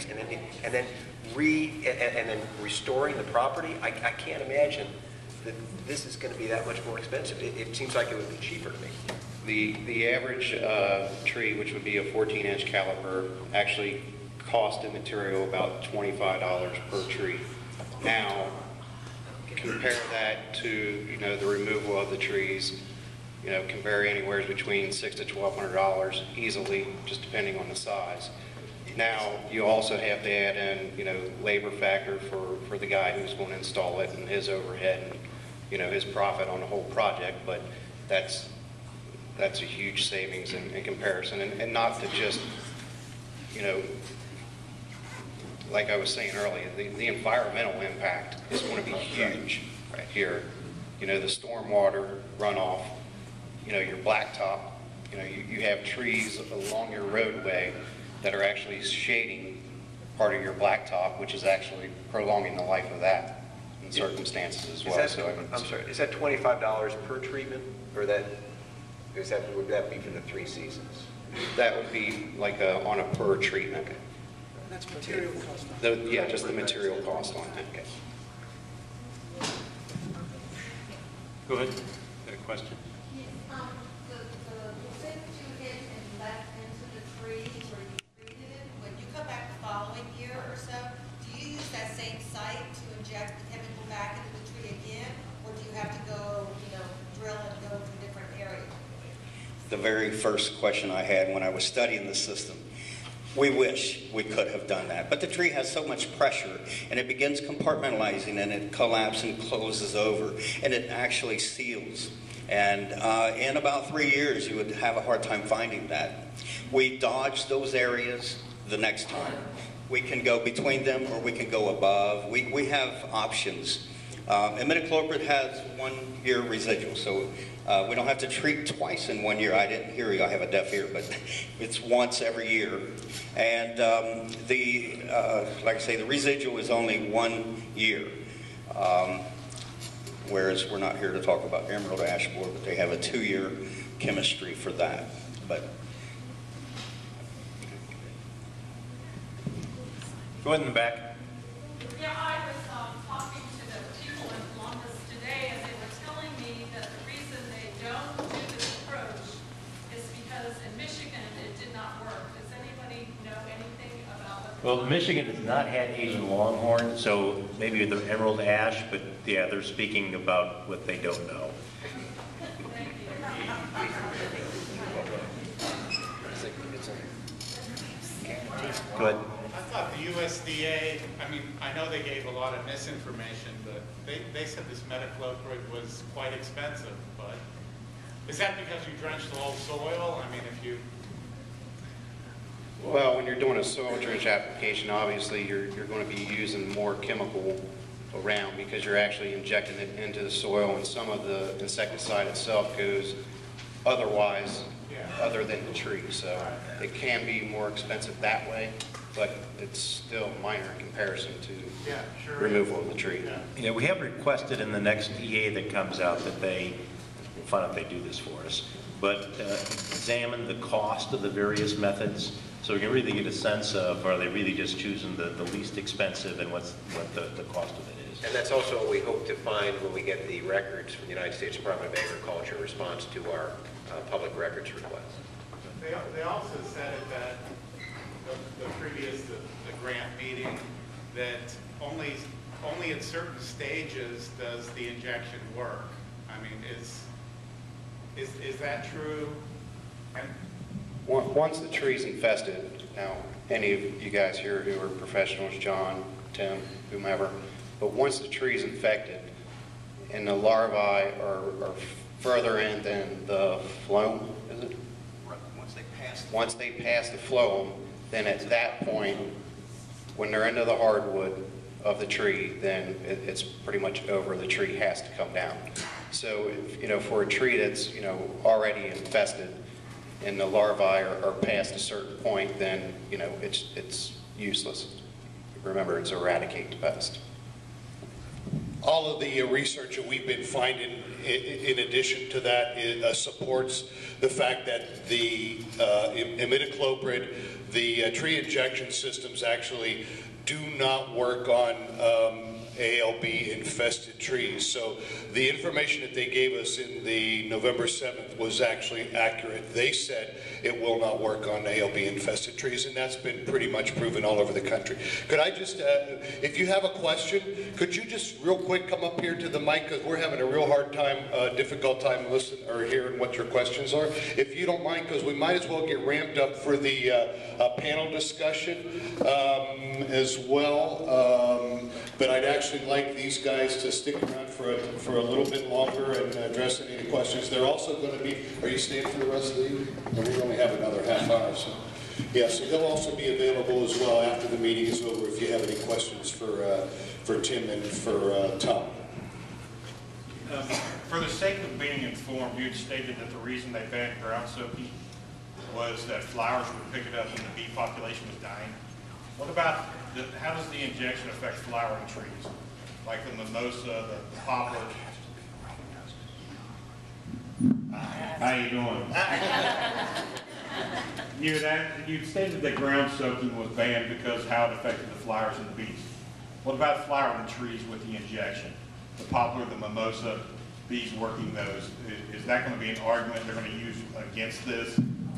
[SPEAKER 5] restoring the property, I can't imagine that this is going to be that much more expensive. It seems like it would be cheaper to me.
[SPEAKER 9] The average tree, which would be a 14-inch caliper, actually cost in material about $25 per tree. Now, compare that to the removal of the trees, can vary anywhere between $600 to $1,200 easily, just depending on the size. Now, you also have to add in, labor factor for the guy who's going to install it and his overhead and, his profit on the whole project, but that's a huge savings in comparison, and not to just, like I was saying earlier, the environmental impact is going to be huge right here. The stormwater runoff, your blacktop, you have trees along your roadway that are actually shading part of your blacktop, which is actually prolonging the life of that in circumstances as well.
[SPEAKER 5] I'm sorry, is that $25 per treatment, or would that be for the 3 seasons?
[SPEAKER 9] That would be like on a per treatment.
[SPEAKER 5] Okay.
[SPEAKER 7] That's material cost.
[SPEAKER 9] Yeah, just the material cost on that. Okay.
[SPEAKER 8] Go ahead. Got a question?
[SPEAKER 3] The thing that you hit and left into the tree where you treated it, when you come back the following year or so, do you use that same site to inject the chemical back into the tree again, or do you have to go, drill and go to a different area?
[SPEAKER 6] The very first question I had when I was studying the system.
[SPEAKER 10] We wish we could have done that, but the tree has so much pressure, and it begins compartmentalizing, and it collapses and closes over, and it actually seals. And in about 3 years, you would have a hard time finding that. We dodge those areas the next time. We can go between them, or we can go above. We have options. Imidacloprid has 1 year residual, so we don't have to treat twice in 1 year. I didn't hear you, I have a deaf ear, but it's once every year. And like I say, the residual is only 1 year. Whereas we're not here to talk about emerald ash borer, but they have a 2-year chemistry for that. But
[SPEAKER 8] Go ahead in the back.
[SPEAKER 11] Yeah, I was talking to the people in Columbus today, and they were telling me that the reason they don't do this approach is because in Michigan it did not work. Does anybody know anything about what?
[SPEAKER 8] Well, Michigan has not had Asian Longhorn, so maybe the emerald ash, but yeah, they're speaking about what they don't know.
[SPEAKER 11] Thank you.
[SPEAKER 8] Go ahead.
[SPEAKER 12] I thought the USDA, I mean, I know they gave a lot of misinformation, but they said this metacloprid was quite expensive, but is that because you drenched the whole soil? I mean, if you...
[SPEAKER 9] Well, when you're doing a soil drench application, obviously you're going to be using more chemical around because you're actually injecting it into the soil, and some of the insecticide itself goes otherwise other than the tree. So it can be more expensive that way, but it's still minor in comparison to removal of the tree.
[SPEAKER 8] Yeah, we have requested in the next EA that comes out that they, we'll find out if they do this for us, but examine the cost of the various methods so we can really get a sense of, are they really just choosing the least expensive and what the cost of it is.
[SPEAKER 5] And that's also what we hope to find when we get the records from the United States Department of Agriculture in response to our public records request.
[SPEAKER 12] They also said at that, the previous, the grant meeting, that only at certain stages does the injection work. I mean, is that true? And
[SPEAKER 9] Once the tree's infested, now any of you guys here who are professionals, John, Tim, whomever, but once the tree's infected and the larvae are further in than the phloem, is it? Once they pass the phloem, then at that point, when they're into the hardwood of the tree, then it's pretty much over. The tree has to come down. So, for a tree that's, already infested and the larvae are past a certain point, then, it's useless. Remember, it's eradicate the pest.
[SPEAKER 1] All of the research that we've been finding, in addition to that, supports the fact that the imidacloprid, the tree injection systems actually do not work on ALB infested trees. So the information that they gave us in the November 7th was actually accurate. They said it will not work on ALB infested trees, and that's been pretty much proven all over the country. Could I just, if you have a question, could you just real quick come up here to the mic, because we're having a real hard time, difficult time listening or hearing what your questions are. If you don't mind, because we might as well get ramped up for the panel discussion as well. But I'd actually like these guys to stick around for a little bit longer and address any of the questions. They're also going to be, are you staying for the rest of the evening? We only have another half hour, so. Yeah, so they'll also be available as well after the meeting is over if you have any questions for Tim and for Tom.
[SPEAKER 13] For the sake of being informed, you had stated that the reason they banned ground soaking was that flowers were picking up and the bee population was dying. What about, how does the injection affect flowering trees? Like the mimosa, the poplar? How you doing? You stated that ground soaking was banned because how it affected the flowers and the bees. What about flowering trees with the injection? The poplar, the mimosa, bees working those. Is that going to be an argument they're going to use against this?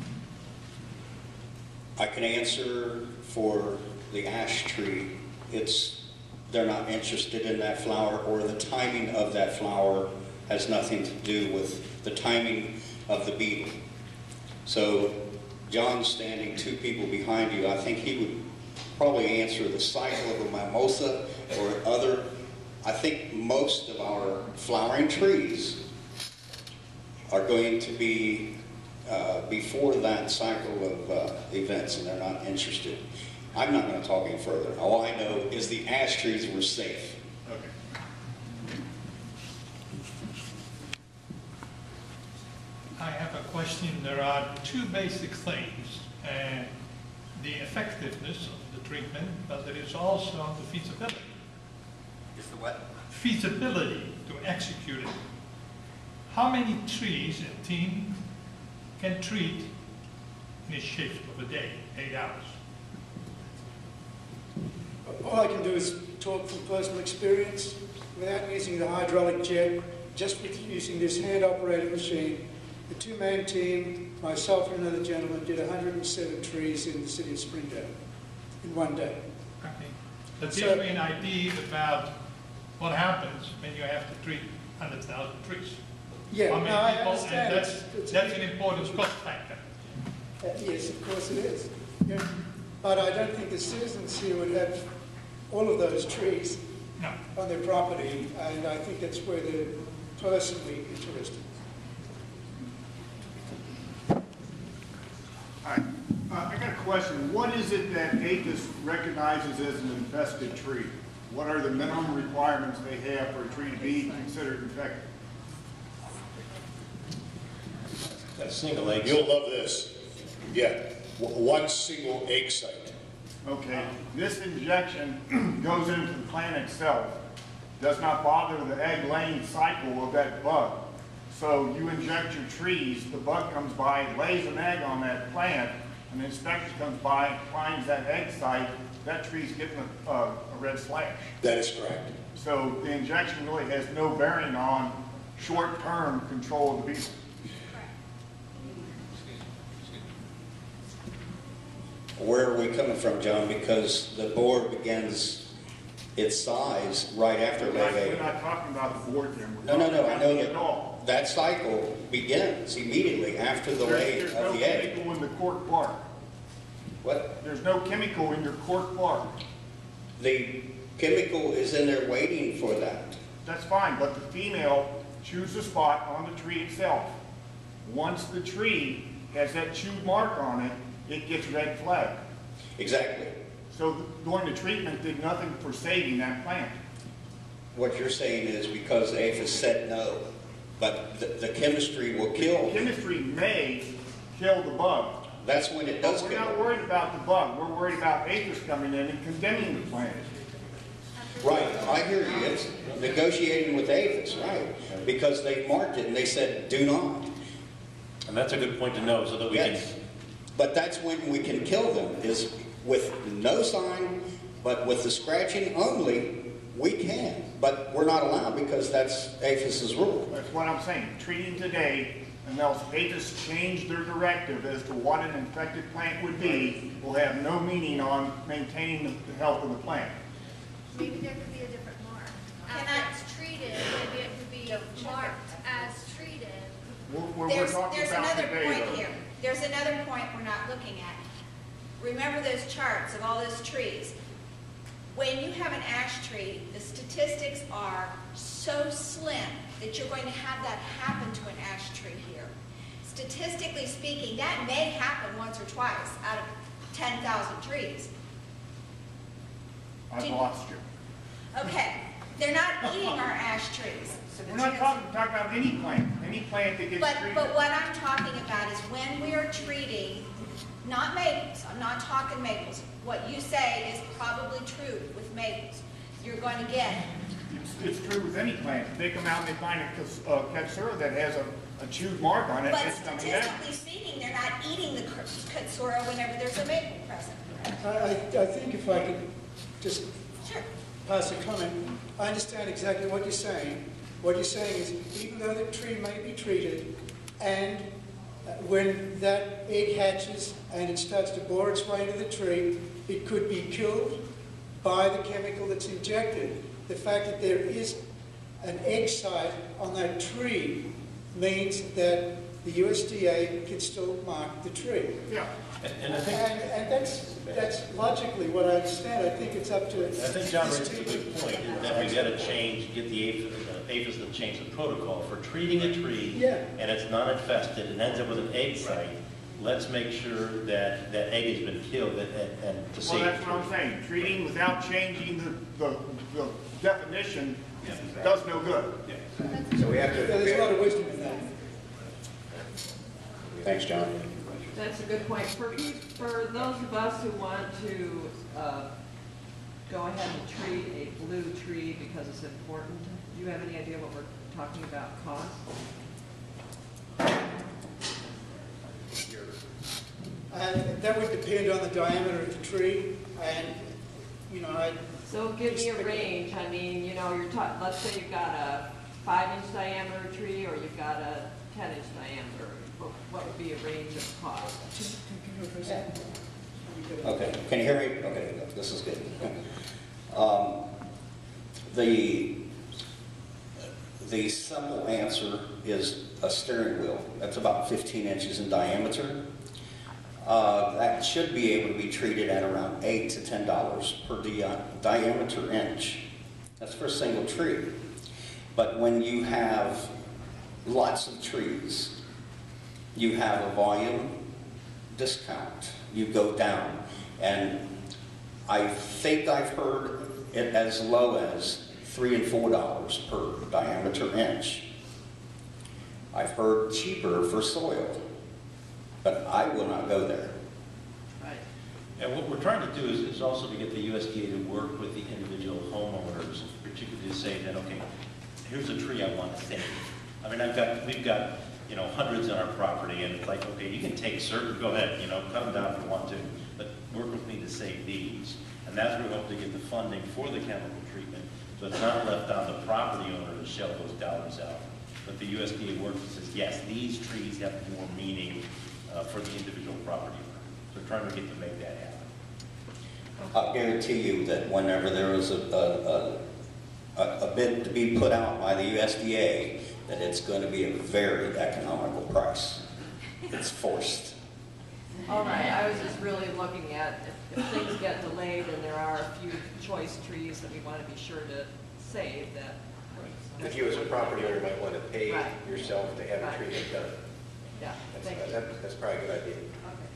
[SPEAKER 10] I can answer for the ash tree. They're not interested in that flower, or the timing of that flower has nothing to do with the timing of the beetle. So John's standing 2 people behind you. I think he would probably answer the cycle of a mimosa or other. I think most of our flowering trees are going to be before that cycle of events, and they're not interested. I'm not going to talk any further. All I know is the ash trees were safe.
[SPEAKER 13] Okay.
[SPEAKER 14] I have a question. There are 2 basic things. The effectiveness of the treatment, but there is also the feasibility.
[SPEAKER 10] Is the what?
[SPEAKER 14] Feasibility to execute it. How many trees a team can treat in a shift of a day, 8 hours?
[SPEAKER 7] All I can do is talk from personal experience without using the hydraulic jet, just with using this hand-operated machine. The 2-man team, myself and another gentleman, did 107 trees in the city of Springdale in one day.
[SPEAKER 14] Okay. That gives me an idea about what happens when you have to treat 100,000 trees.
[SPEAKER 7] Yeah,
[SPEAKER 14] How many
[SPEAKER 7] no, I
[SPEAKER 14] people,
[SPEAKER 7] understand.
[SPEAKER 14] and that's an important cost factor.
[SPEAKER 7] Yes, of course it is. Yeah. But I don't think the citizens here would have all of those trees on their property, and I think that's where they're personally interested.
[SPEAKER 13] Hi. I got a question. What is it that APHIS recognizes as an infested tree? What are the minimum requirements they have for a tree to be considered infected?
[SPEAKER 8] A single egg.
[SPEAKER 1] You'll love this. Yeah, 1 single egg site.
[SPEAKER 13] Okay. This injection goes into the plant itself. Does not bother the egg-laying cycle of that bug. So you inject your trees, the bug comes by, lays an egg on that plant, and the inspector comes by, finds that egg site, that tree's getting a red slash.
[SPEAKER 1] That is correct.
[SPEAKER 13] So the injection really has no bearing on short-term control of the beetle.
[SPEAKER 10] Where are we coming from, John? Because the board begins its size right after
[SPEAKER 13] We're
[SPEAKER 10] Leg
[SPEAKER 13] not talking about the board here.
[SPEAKER 10] No, I know that cycle begins immediately after the lay
[SPEAKER 13] There's
[SPEAKER 10] of
[SPEAKER 13] no
[SPEAKER 10] the egg.
[SPEAKER 13] chemical in the cork bark.
[SPEAKER 10] What?
[SPEAKER 13] There's no chemical in your cork bark.
[SPEAKER 10] The chemical is in there waiting for that.
[SPEAKER 13] That's fine, but the female chews the spot on the tree itself. Once the tree has that chewed mark on it, it gets red flag.
[SPEAKER 10] Exactly.
[SPEAKER 13] So doing the treatment did nothing for saving that plant.
[SPEAKER 10] What you're saying is because APHIS said no, but the chemistry will kill.
[SPEAKER 13] Chemistry may kill the bug.
[SPEAKER 10] That's when it does
[SPEAKER 13] We're
[SPEAKER 10] kill.
[SPEAKER 13] not worried about the bug. We're worried about APHIS coming in and condemning the plant.
[SPEAKER 10] Right, I hear you. It's negotiating with APHIS, right? Because they marked it and they said, do not.
[SPEAKER 8] And that's a good point to know so that we can...
[SPEAKER 10] But that's when we can kill them, is with no sign, but with the scratching only, we can. But we're not allowed because that's APHIS's rule.
[SPEAKER 13] That's what I'm saying. Treating today, unless APHIS changed their directive as to what an infected plant would be, will have no meaning on maintaining the health of the plant.
[SPEAKER 15] Maybe there could be a different mark. After it's treated, maybe it could be marked as treated.
[SPEAKER 3] There's another point here. There's another point we're not looking at. Remember those charts of all those trees. When you have an ash tree, the statistics are so slim that you're going to have that happen to an ash tree here. Statistically speaking, that may happen once or twice out of 10,000 trees.
[SPEAKER 13] I've lost you.
[SPEAKER 3] Okay, they're not eating our ash trees. So
[SPEAKER 13] We're not talking about any plant that gets treated.
[SPEAKER 3] But what I'm talking about is when we are treating, not maples, I'm not talking maples. What you say is probably true with maples. You're going to get.
[SPEAKER 13] It's true with any plant. If they come out and they find a katsura that has a chewed mark on it,
[SPEAKER 3] But
[SPEAKER 13] it's coming down.
[SPEAKER 3] statistically speaking, they're not eating the katsura whenever there's a maple present.
[SPEAKER 7] I think if I could just pass a comment, I understand exactly what you're saying. What you're saying is even though the tree may be treated, and when that egg hatches and it starts to bore its way into the tree, it could be killed by the chemical that's injected. The fact that there is an egg site on that tree means that the USDA can still mark the tree.
[SPEAKER 13] Yeah.
[SPEAKER 8] And I think,
[SPEAKER 7] and that's logically what I understand. I think it's up to.
[SPEAKER 8] I think John raises a good point, is that we got to get the aphids to change the protocol for treating a tree, and it's not infested and ends up with an egg site. Let's make sure that that egg has been killed and to save.
[SPEAKER 13] Well, that's what I'm saying. Treating without changing the definition does no good.
[SPEAKER 9] So we have to.
[SPEAKER 7] There's a lot of wisdom in that.
[SPEAKER 9] Thanks, John.
[SPEAKER 16] That's a good point. For those of us who want to go ahead and treat a blue tree because it's important, do you have any idea what we're talking about cost?
[SPEAKER 7] That would depend on the diameter of the tree, and
[SPEAKER 16] So give me a range. I mean, you're talking. Let's say you've got a 5-inch diameter tree, or you've got a 10-inch diameter. What would be a range of cost?
[SPEAKER 10] Okay, can you hear me? Okay, this is good. The simple answer is a steering wheel. That's about 15 inches in diameter. That should be able to be treated at around $8 to $10 per diameter inch. That's for a single tree. But when you have lots of trees, you have a volume discount. You go down. And I think I've heard it as low as $3 and $4 per diameter inch. I've heard cheaper for soil, but I will not go there.
[SPEAKER 16] Right.
[SPEAKER 8] And what we're trying to do is also to get the USDA to work with the individual homeowners, particularly to say that, okay, here's a tree I want to save. I mean, we've got hundreds on our property, and it's like, okay, you can take certain, go ahead, cut them down if you want to, but work with me to save these. And that's where we hope to get the funding for the chemical treatment, so it's not left on the property owner to shell those dollars out. But the USDA works and says, yes, these trees have more meaning for the individual property owner. So we're trying to get to make that happen.
[SPEAKER 10] I'll guarantee you that whenever there is a bid to be put out by the USDA, that it's going to be a very economical price. It's forced.
[SPEAKER 16] All right, I was just really looking at if things get delayed and there are a few choice trees that we want to be sure to save, that.
[SPEAKER 5] If you as a property owner might want to pay
[SPEAKER 16] Right.
[SPEAKER 5] yourself to have a tree get done.
[SPEAKER 16] Yeah, thank you.
[SPEAKER 5] That's probably a good idea.
[SPEAKER 16] Okay.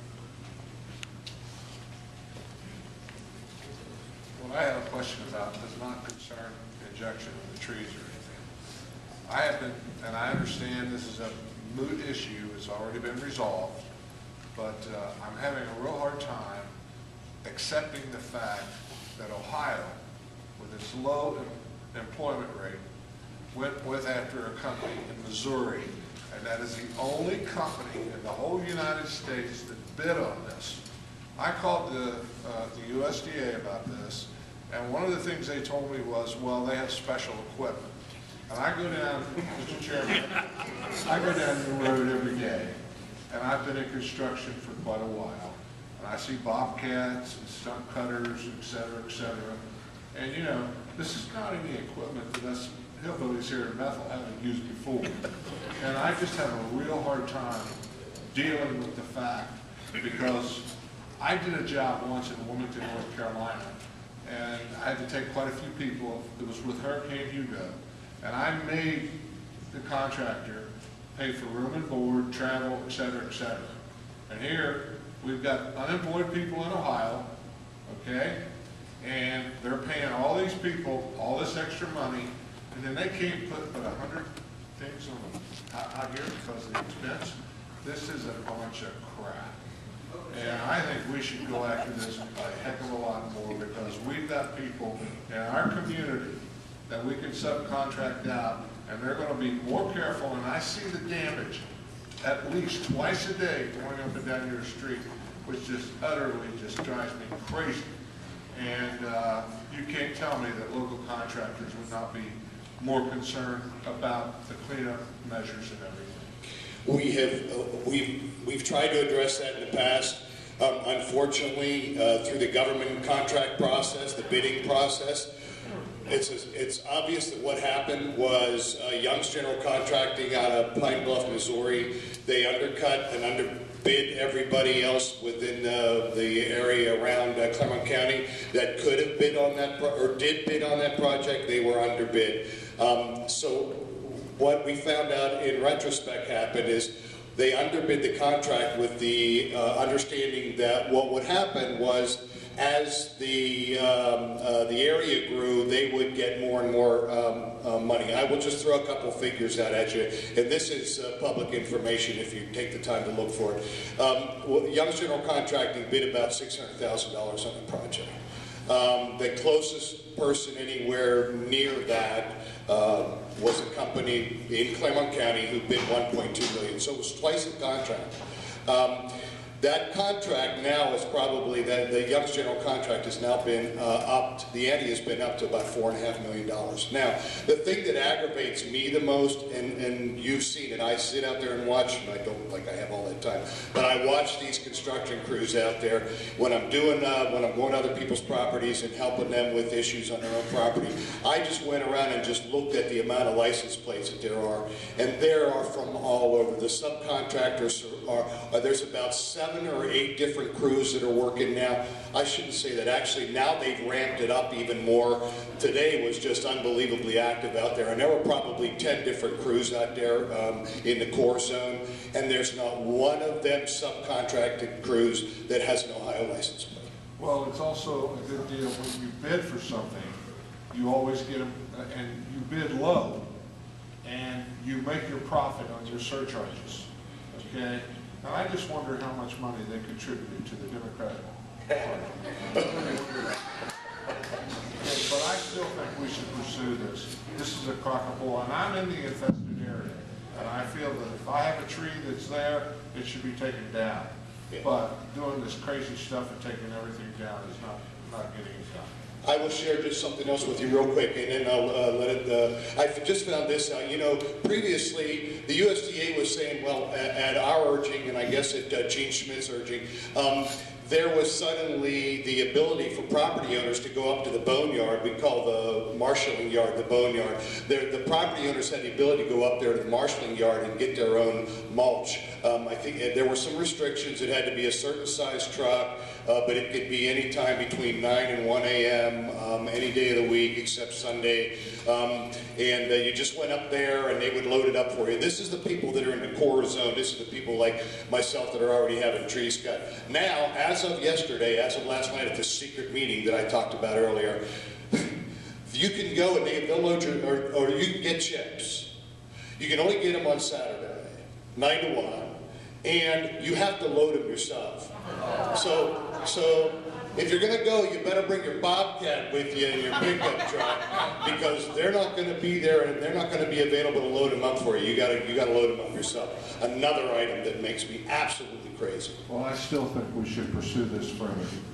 [SPEAKER 17] What I have a question about does not concern injection of the trees or anything. I have been, and I understand this is a moot issue, it's already been resolved, but I'm having a real hard time accepting the fact that Ohio, with its low employment rate, went after a company in Missouri, and that is the only company in the whole United States that bid on this. I called the USDA about this, and one of the things they told me was, well, they have special equipment. And I go down, Mr. Chairman, I go down the road every day, and I've been in construction for quite a while, and I see bobcats and stump cutters, et cetera, and this is not any equipment that us hillbillies here in Bethel haven't used before. And I just have a real hard time dealing with the fact, because I did a job once in Wilmington, North Carolina, and I had to take quite a few people. It was with Hurricane Hugo, and I made the contractor pay for room and board, travel, et cetera, et cetera. And here, we've got unemployed people in Ohio, okay? And they're paying all these people all this extra money, and then they can't put but 100 things on out here because of the expense. This is a bunch of crap. And I think we should go after this a heck of a lot more, because we've got people in our community that we can subcontract out, and they're going to be more careful. And I see the damage at least twice a day going up and down your street, which just utterly just drives me crazy. And you can't tell me that local contractors would not be more concerned about the cleanup measures and everything.
[SPEAKER 1] We've tried to address that in the past. Unfortunately, through the government contract process, the bidding process, it's obvious that what happened was Young's General Contracting out of Pine Bluff, Missouri. They undercut and bid everybody else within the area around Clermont County that could have bid on that, or did bid on that project. They were underbid. So what we found out in retrospect happened is they underbid the contract with the understanding that what would happen was, as the area grew, they would get more and more money. I will just throw a couple figures out at you, and this is public information if you take the time to look for it. Young's General Contracting bid about $600,000 on the project. The closest person anywhere near that was a company in Clermont County who bid $1.2 million, so it was twice the contract. That contract now is probably, the Young's General Contract has now been upped, the ante has been up to about $4.5 million. Now, the thing that aggravates me the most, and you've seen it, I sit out there and watch, and I don't like I have all that time, but I watch these construction crews out there when I'm doing, when I'm going to other people's properties and helping them with issues on their own property. I just went around and just looked at the amount of license plates that there are, and there are from all over. The subcontractors there's about 7 or 8 different crews that are working now. I shouldn't say that. Actually, now they've ramped it up even more. Today was just unbelievably active out there, and there were probably 10 different crews out there in the core zone, and there's not one of them subcontracted crews that has an Ohio license plate.
[SPEAKER 17] Well, it's also a good deal when you bid for something, you always get them, and you bid low, and you make your profit on your surcharges, okay? And I just wonder how much money they contributed to the Democratic Party. But I still think we should pursue this. This is a cockapoo, and I'm in the infested area, and I feel that if I have a tree that's there, it should be taken down. But doing this crazy stuff and taking everything down is not getting it done.
[SPEAKER 1] I will share just something else with you real quick, and then I'll let it, I just found this out. You know, previously, the USDA was saying, well, at our urging, and I guess at Gene Schmidt's urging, there was suddenly the ability for property owners to go up to the boneyard. We call the marshalling yard the boneyard. The property owners had the ability to go up there to the marshalling yard and get their own mulch. I think there were some restrictions. It had to be a certain size truck, but it could be any time between 9 and 1 a.m., any day of the week except Sunday. And you just went up there and they would load it up for you. This is the people that are in the core zone. This is the people like myself that are already having trees cut. Now, as of yesterday, as of last night at this secret meeting that I talked about earlier, you can go and they'll load your, or you can get checks. You can only get them on Saturday, 9 to 1, and you have to load them yourself. So if you're going to go, you better bring your Bobcat with you and your pickup truck, because they're not going to be there and they're not going to be available to load them up for you. You got to load them up yourself. Another item that makes me absolutely crazy.
[SPEAKER 17] Well, I still think we should pursue this further.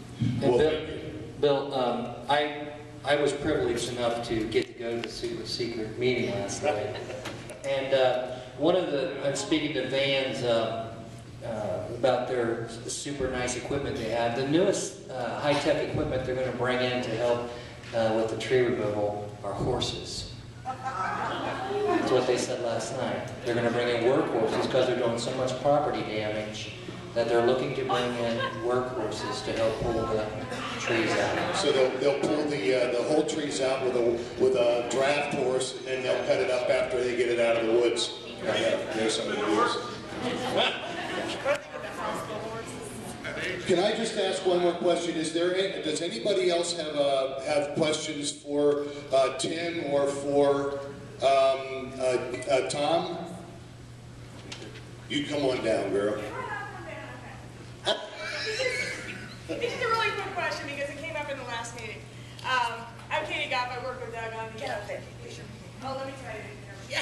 [SPEAKER 18] Bill, I was privileged enough to get to go to the secret meeting last night, and one of the, I'm speaking to Vans about their super nice equipment they have. The newest high-tech equipment they're going to bring in to help with the tree removal are horses. That's what they said last night. They're going to bring in workhorses because they're doing so much property damage that they're looking to bring in workhorses to help pull the trees out.
[SPEAKER 1] So they'll pull the whole trees out with a draft horse, and then they'll cut it up after they get it out of the woods. There's some of the woods. Can I just ask one more question? Does anybody else have questions for Tim or for Tom? You come on down, girl.
[SPEAKER 19] This is a really quick question because it came up in the last meeting. I'm Katie Goff. I work with Doug on the Oh, let me tell you. Yeah.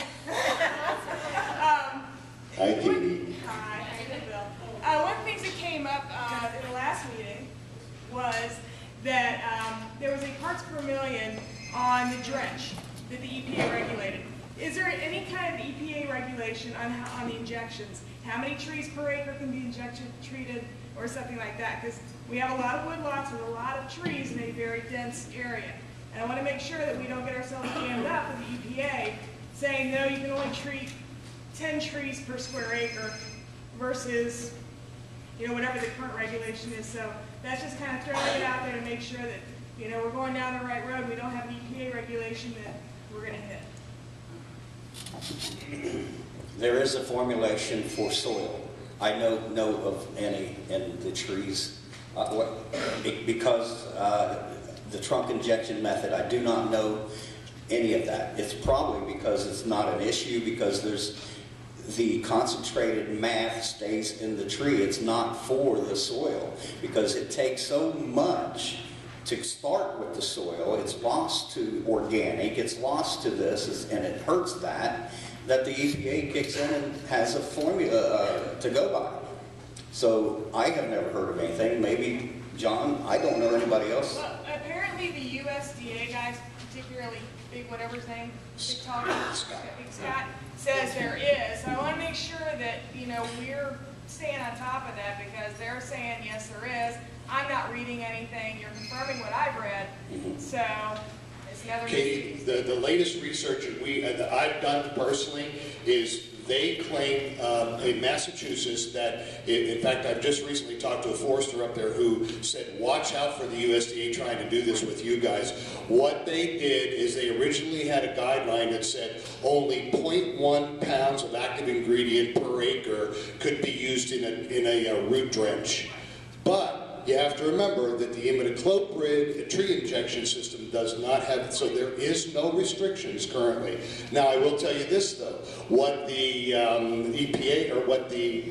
[SPEAKER 1] Hi, Katie.
[SPEAKER 19] Hi, how you doing, Bill? One of the things that came up in the last meeting was that there was a parts per million on the drench that the EPA regulated. Is there any kind of EPA regulation on the injections? How many trees per acre can be treated or something like that? Because we have a lot of woodlots with a lot of trees in a very dense area. And I want to make sure that we don't get ourselves jammed up with the EPA saying, no, you can only treat 10 trees per square acre versus you know, whatever the current regulation is. So that's just kind of throwing it out there to make sure that, you know, we're going down the right road. We don't have an EPA regulation that we're going to hit.
[SPEAKER 10] There is a formulation for soil. I know of any in the trees. Because the trunk injection method, I do not know any of that. It's probably because it's not an issue, because the concentrated math stays in the tree. It's not for the soil, because it takes so much to start with the soil. It's lost to organic, it's lost to this, and it hurts that the EPA kicks in and has a formula to go by. So I have never heard of anything. Maybe, John, I don't know anybody else.
[SPEAKER 19] Well, apparently the USDA guys, particularly Big whatever his name, Big Tom, Big Scott, says there is. So I want to make sure that, you know, we're staying on top of that, because they're saying yes there is. I'm not reading anything. You're confirming what I've read. So it's another.
[SPEAKER 1] Katie, the latest research that I've done personally is they claim in Massachusetts that, in fact, I've just recently talked to a forester up there who said, watch out for the USDA trying to do this with you guys. What they did is they originally had a guideline that said only 0.1 pounds of active ingredient per acre could be used in a root drench. But you have to remember that the imidacloprid tree injection system does not have, so there is no restrictions currently. Now I will tell you this though, what the EPA, or what the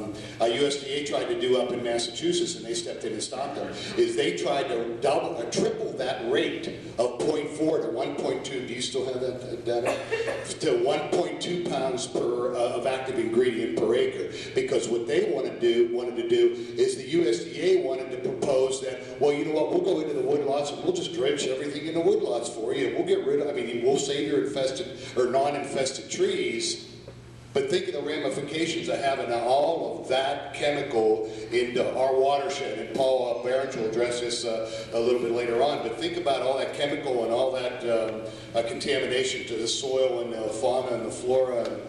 [SPEAKER 1] USDA tried to do up in Massachusetts, and they stepped in and stopped them, is they tried to triple that rate of 0.4 to 1.2, do you still have that data? To 1.2 pounds of active ingredient per acre, because what they wanted to do is the USDA wanted to propose that, well, you know what, we'll go into the woodlots and we'll just drench everything in the woodlots for you. We'll get rid of, we'll save your infested or non-infested trees. But think of the ramifications of having all of that chemical into our watershed. And Paul Behrens will address this a little bit later on. But think about all that chemical and all that contamination to the soil and the fauna and the flora and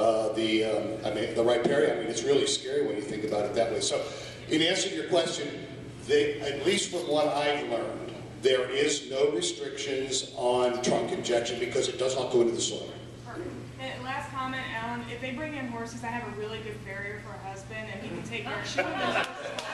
[SPEAKER 1] the riparian. It's really scary when you think about it that way. So, in answer to your question, at least from what I've learned, there is no restrictions on trunk injection because it does not go into the soil.
[SPEAKER 19] Perfect. And last comment, Alan, if they bring in horses, I have a really good farrier for a husband, and he can take care of shooting those horses.